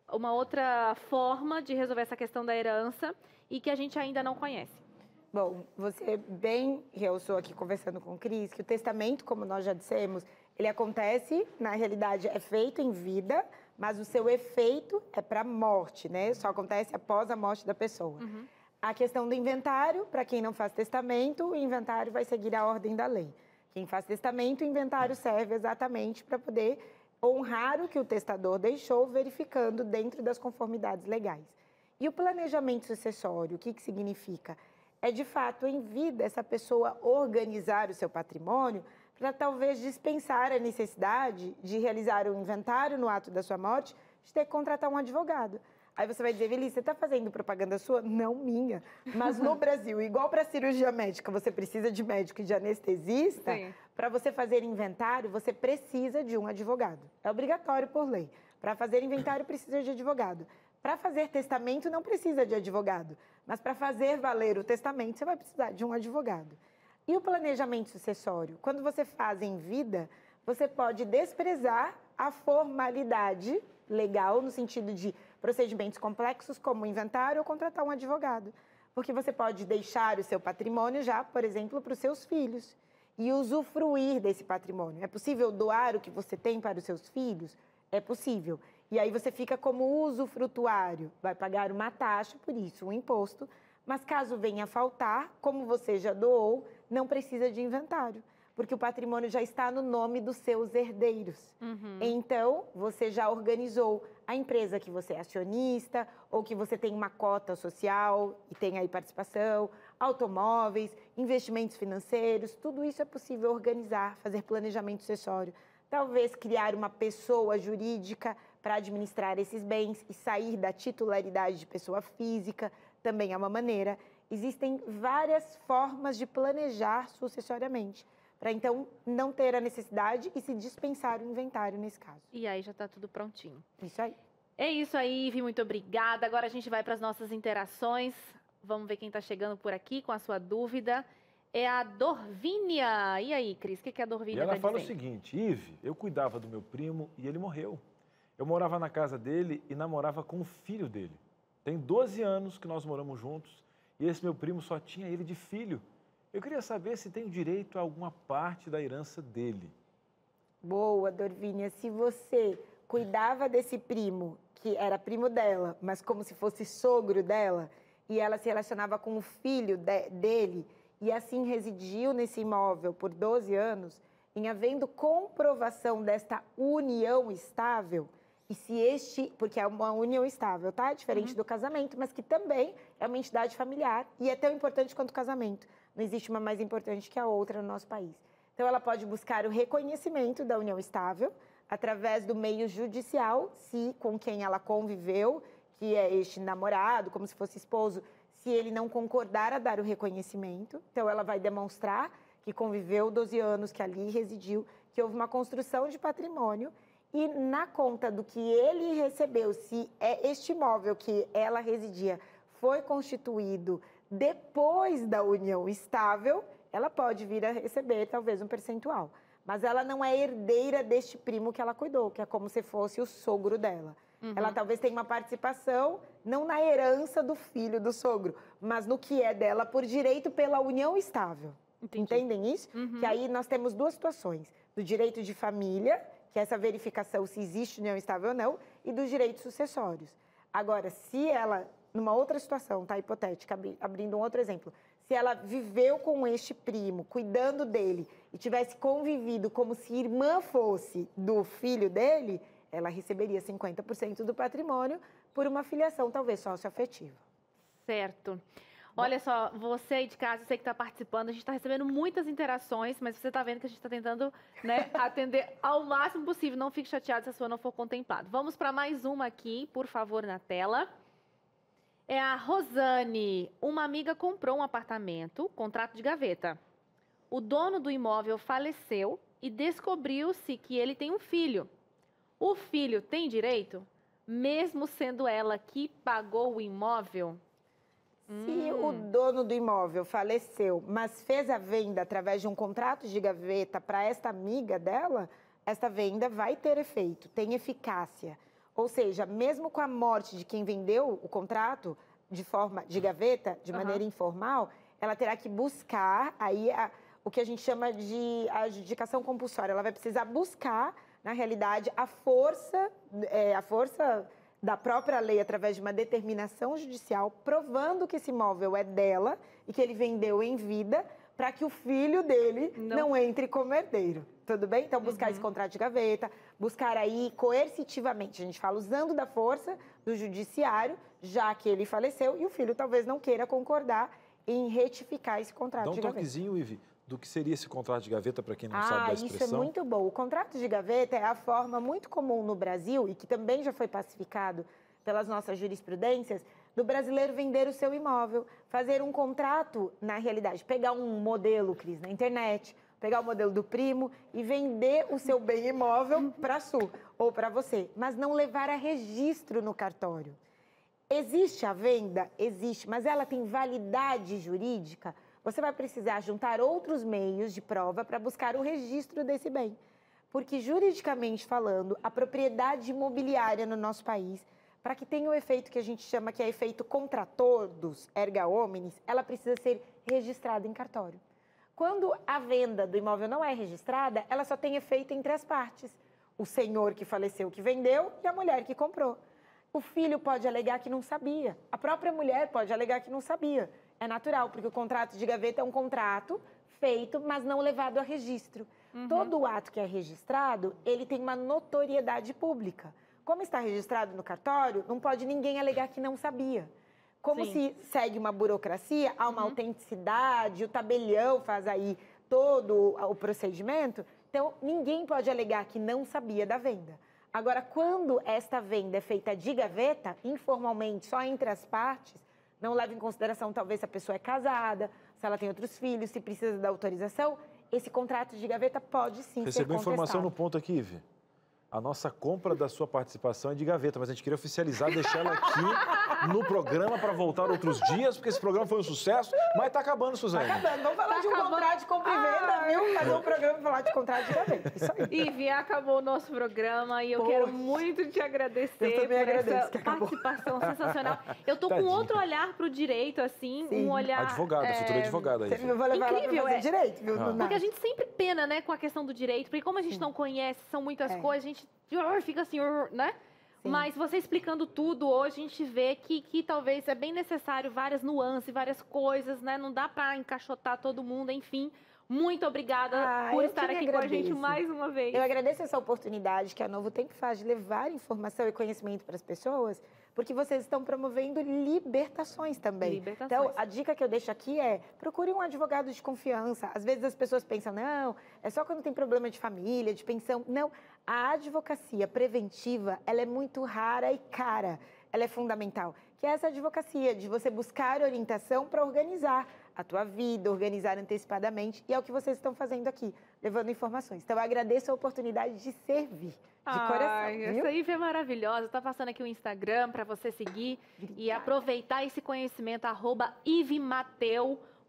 forma de resolver essa questão da herança e que a gente ainda não conhece. Bom, você bem realçou aqui conversando com o Cris, que o testamento, como nós já dissemos, ele acontece, na realidade, é feito em vida, mas o seu efeito é para a morte, né? Só acontece após a morte da pessoa. Uhum. A questão do inventário, para quem não faz testamento, o inventário vai seguir a ordem da lei. Quem faz testamento, o inventário serve exatamente para poder honrar o que o testador deixou, verificando dentro das conformidades legais. E o planejamento sucessório, o que significa? É, de fato, em vida, essa pessoa organizar o seu patrimônio para talvez dispensar a necessidade de realizar o inventário no ato da sua morte, de ter que contratar um advogado. Aí você vai dizer, Veli, você está fazendo propaganda sua? Não minha. Mas no Brasil, igual para cirurgia médica, você precisa de médico e de anestesista, para você fazer inventário, você precisa de um advogado. É obrigatório por lei. Para fazer inventário, precisa de advogado. Para fazer testamento, não precisa de advogado. Mas para fazer valer o testamento, você vai precisar de um advogado. E o planejamento sucessório? Quando você faz em vida, você pode desprezar a formalidade legal, no sentido de procedimentos complexos, como o inventário, ou contratar um advogado. Porque você pode deixar o seu patrimônio já, por exemplo, para os seus filhos e usufruir desse patrimônio. É possível doar o que você tem para os seus filhos? É possível. E aí você fica como usufrutuário, vai pagar uma taxa por isso, um imposto, mas caso venha a faltar, como você já doou, não precisa de inventário, porque o patrimônio já está no nome dos seus herdeiros. Uhum. Então, você já organizou a empresa que você é acionista, ou que você tem uma cota social e tem aí participação, automóveis, investimentos financeiros, tudo isso é possível organizar, fazer planejamento sucessório. Talvez criar uma pessoa jurídica para administrar esses bens e sair da titularidade de pessoa física, também é uma maneira. Existem várias formas de planejar sucessoriamente, para então não ter a necessidade e se dispensar o inventário nesse caso. E aí já está tudo prontinho. Isso aí. É isso aí, Ivy, muito obrigada. Agora a gente vai para as nossas interações. Vamos ver quem está chegando por aqui com a sua dúvida. É a Dorvínia. E aí, Cris, o que a Dorvínia está dizendo? E ela fala dizendo? o seguinte, Ivy, eu cuidava do meu primo e ele morreu. Eu morava na casa dele e namorava com o filho dele. Tem 12 anos que nós moramos juntos e esse meu primo só tinha ele de filho. Eu queria saber se tenho direito a alguma parte da herança dele. Boa, Dorvínia. Se você cuidava desse primo, que era primo dela, mas como se fosse sogro dela, e ela se relacionava com o filho dele, e assim residiu nesse imóvel por 12 anos, em havendo comprovação desta união estável, e se porque é uma união estável, tá? Diferente do casamento, mas que também é uma entidade familiar e é tão importante quanto o casamento. Não existe uma mais importante que a outra no nosso país. Então, ela pode buscar o reconhecimento da união estável através do meio judicial, se com quem ela conviveu, que é este namorado, como se fosse esposo, se ele não concordar a dar o reconhecimento. Então, ela vai demonstrar que conviveu 12 anos, que ali residiu, que houve uma construção de patrimônio e na conta do que ele recebeu, se este imóvel que ela residia foi constituído depois da união estável, ela pode vir a receber talvez um percentual. Mas ela não é herdeira deste primo que ela cuidou, que é como se fosse o sogro dela. Ela talvez tenha uma participação, não na herança do filho do sogro, mas no que é dela por direito pela união estável. Entendem isso? Que aí nós temos duas situações. Do direito de família, que é essa verificação se existe união estável ou não, e dos direitos sucessórios. Agora, se ela, numa outra situação, tá, hipotética, abrindo um outro exemplo, se ela viveu com este primo, cuidando dele, e tivesse convivido como se irmã fosse do filho dele, ela receberia 50% do patrimônio por uma filiação, talvez, socioafetiva. Certo. Olha só, você aí de casa, você que está participando, a gente está recebendo muitas interações, mas você está vendo que a gente está tentando, né, atender ao máximo possível. Não fique chateado se a sua não for contemplada. Vamos para mais uma aqui, por favor, na tela. É a Rosane. Uma amiga comprou um apartamento, contrato de gaveta. O dono do imóvel faleceu e descobriu-se que ele tem um filho. O filho tem direito, mesmo sendo ela que pagou o imóvel? Se o dono do imóvel faleceu, mas fez a venda através de um contrato de gaveta para esta amiga dela, esta venda vai ter efeito, tem eficácia. Ou seja, mesmo com a morte de quem vendeu o contrato de forma de gaveta, de maneira informal, ela terá que buscar aí o que a gente chama de adjudicação compulsória. Ela vai precisar buscar, na realidade, a força da própria lei, através de uma determinação judicial, provando que esse imóvel é dela e que ele vendeu em vida, para que o filho dele não entre como herdeiro. Tudo bem? Então, buscar esse contrato de gaveta, buscar aí coercitivamente, a gente fala usando da força do judiciário, já que ele faleceu e o filho talvez não queira concordar em retificar esse contrato de gaveta. Dá um toquezinho, Ivi, do que seria esse contrato de gaveta, para quem não sabe da expressão. Isso é muito bom. O contrato de gaveta é a forma muito comum no Brasil e que também já foi pacificado pelas nossas jurisprudências, do brasileiro vender o seu imóvel, fazer um contrato, na realidade, pegar um modelo, Cris, na internet, pegar o modelo do primo e vender o seu bem imóvel para a sua ou para você, mas não levar a registro no cartório. Existe a venda? Existe, mas ela tem validade jurídica? Você vai precisar juntar outros meios de prova para buscar o registro desse bem. Porque, juridicamente falando, a propriedade imobiliária no nosso país, para que tenha o efeito que a gente chama que é efeito contra todos, erga omnes, ela precisa ser registrada em cartório. Quando a venda do imóvel não é registrada, ela só tem efeito entre as partes. O senhor que faleceu, que vendeu, e a mulher que comprou. O filho pode alegar que não sabia. A própria mulher pode alegar que não sabia. É natural, porque o contrato de gaveta é um contrato feito, mas não levado a registro. Todo ato que é registrado, ele tem uma notoriedade pública. Como está registrado no cartório, não pode ninguém alegar que não sabia. Como se segue uma burocracia, há uma autenticidade, o tabelião faz aí todo o procedimento, então ninguém pode alegar que não sabia da venda. Agora, quando esta venda é feita de gaveta, informalmente, só entre as partes, não leva em consideração talvez se a pessoa é casada, se ela tem outros filhos, se precisa da autorização, esse contrato de gaveta pode sim ser contestado. Recebeu informação no ponto aqui, Ivi. A nossa compra da sua participação é de gaveta, mas a gente queria oficializar, deixar ela aqui no programa para voltar outros dias, porque esse programa foi um sucesso, mas está acabando, Suzane. Tá acabando. Vamos falar de um contrato de compra e venda, viu? Fazer um programa para falar de contrato de gaveta. Isso aí. Ivi, acabou o nosso programa e eu quero muito te agradecer por essa participação sensacional. Eu tô com outro olhar para o direito, assim, um olhar... Advogada, futura advogada. Você não vai levar incrível, ela pra fazer direito, viu? Porque a gente sempre pena, né, com a questão do direito, porque como a gente não conhece, são muitas coisas, a gente fica assim, né? Sim. Mas você explicando tudo hoje, a gente vê que talvez é bem necessário várias nuances, várias coisas, né? Não dá para encaixotar todo mundo, enfim. Muito obrigada por estar aqui com a gente mais uma vez. Eu agradeço essa oportunidade que a Novo Tempo faz de levar informação e conhecimento para as pessoas, porque vocês estão promovendo libertações também. Então, a dica que eu deixo aqui é, procure um advogado de confiança. Às vezes as pessoas pensam, não, é só quando tem problema de família, de pensão. Não, a advocacia preventiva, ela é muito rara e cara. Ela é fundamental. Que é essa advocacia, de você buscar orientação para organizar a tua vida, organizar antecipadamente. E é o que vocês estão fazendo aqui, levando informações. Então, eu agradeço a oportunidade de servir, de coração. Viu? Essa Ivi é maravilhosa. Está passando aqui o Instagram para você seguir e aproveitar esse conhecimento, @IviMateu.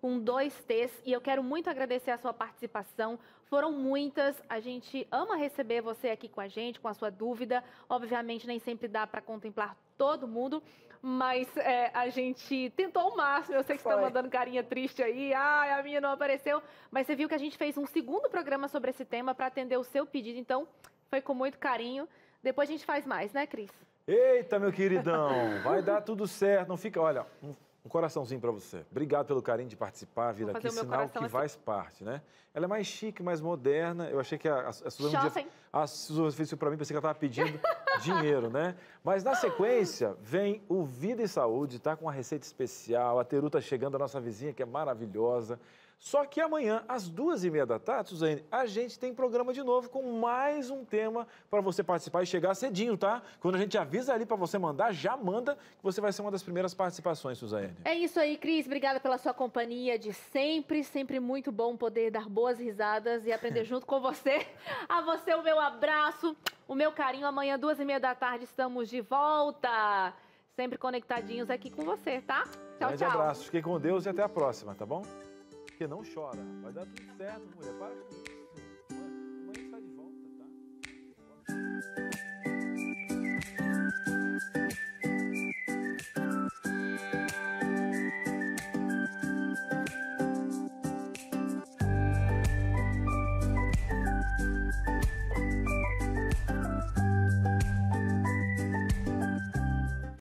com 2 T's. E eu quero muito agradecer a sua participação. Foram muitas. A gente ama receber você aqui com a gente, com a sua dúvida. Obviamente, nem sempre dá para contemplar todo mundo, mas a gente tentou o máximo. Eu sei que você está mandando carinha triste aí. Ai, a minha não apareceu. Mas você viu que a gente fez um segundo programa sobre esse tema para atender o seu pedido. Então, foi com muito carinho. Depois a gente faz mais, né, Cris? Eita, meu queridão, vai dar tudo certo. Não fica, olha, um coraçãozinho para você. Obrigado pelo carinho de participar, vir aqui, sinal que faz parte, né? Ela é mais chique, mais moderna. Eu achei que a Suzana fez isso para mim, pensei que ela estava pedindo dinheiro, né? Mas na sequência vem o Vida e Saúde, tá com uma receita especial. A Teru tá chegando, a nossa vizinha, que é maravilhosa. Só que amanhã, às 2h30 da tarde, Suzane, a gente tem programa de novo com mais um tema para você participar e chegar cedinho, tá? Quando a gente avisa ali para você mandar, já manda, que você vai ser uma das primeiras participações, Suzane. É isso aí, Cris. Obrigada pela sua companhia de sempre. Sempre muito bom poder dar boas risadas e aprender junto com você. A você o meu abraço, o meu carinho. Amanhã, 2h30 da tarde, estamos de volta. Sempre conectadinhos aqui com você, tá? Tchau, Grande abraço. Fiquem com Deus e até a próxima, tá bom? Porque não chora. Vai dar tudo certo, mulher. Para com isso.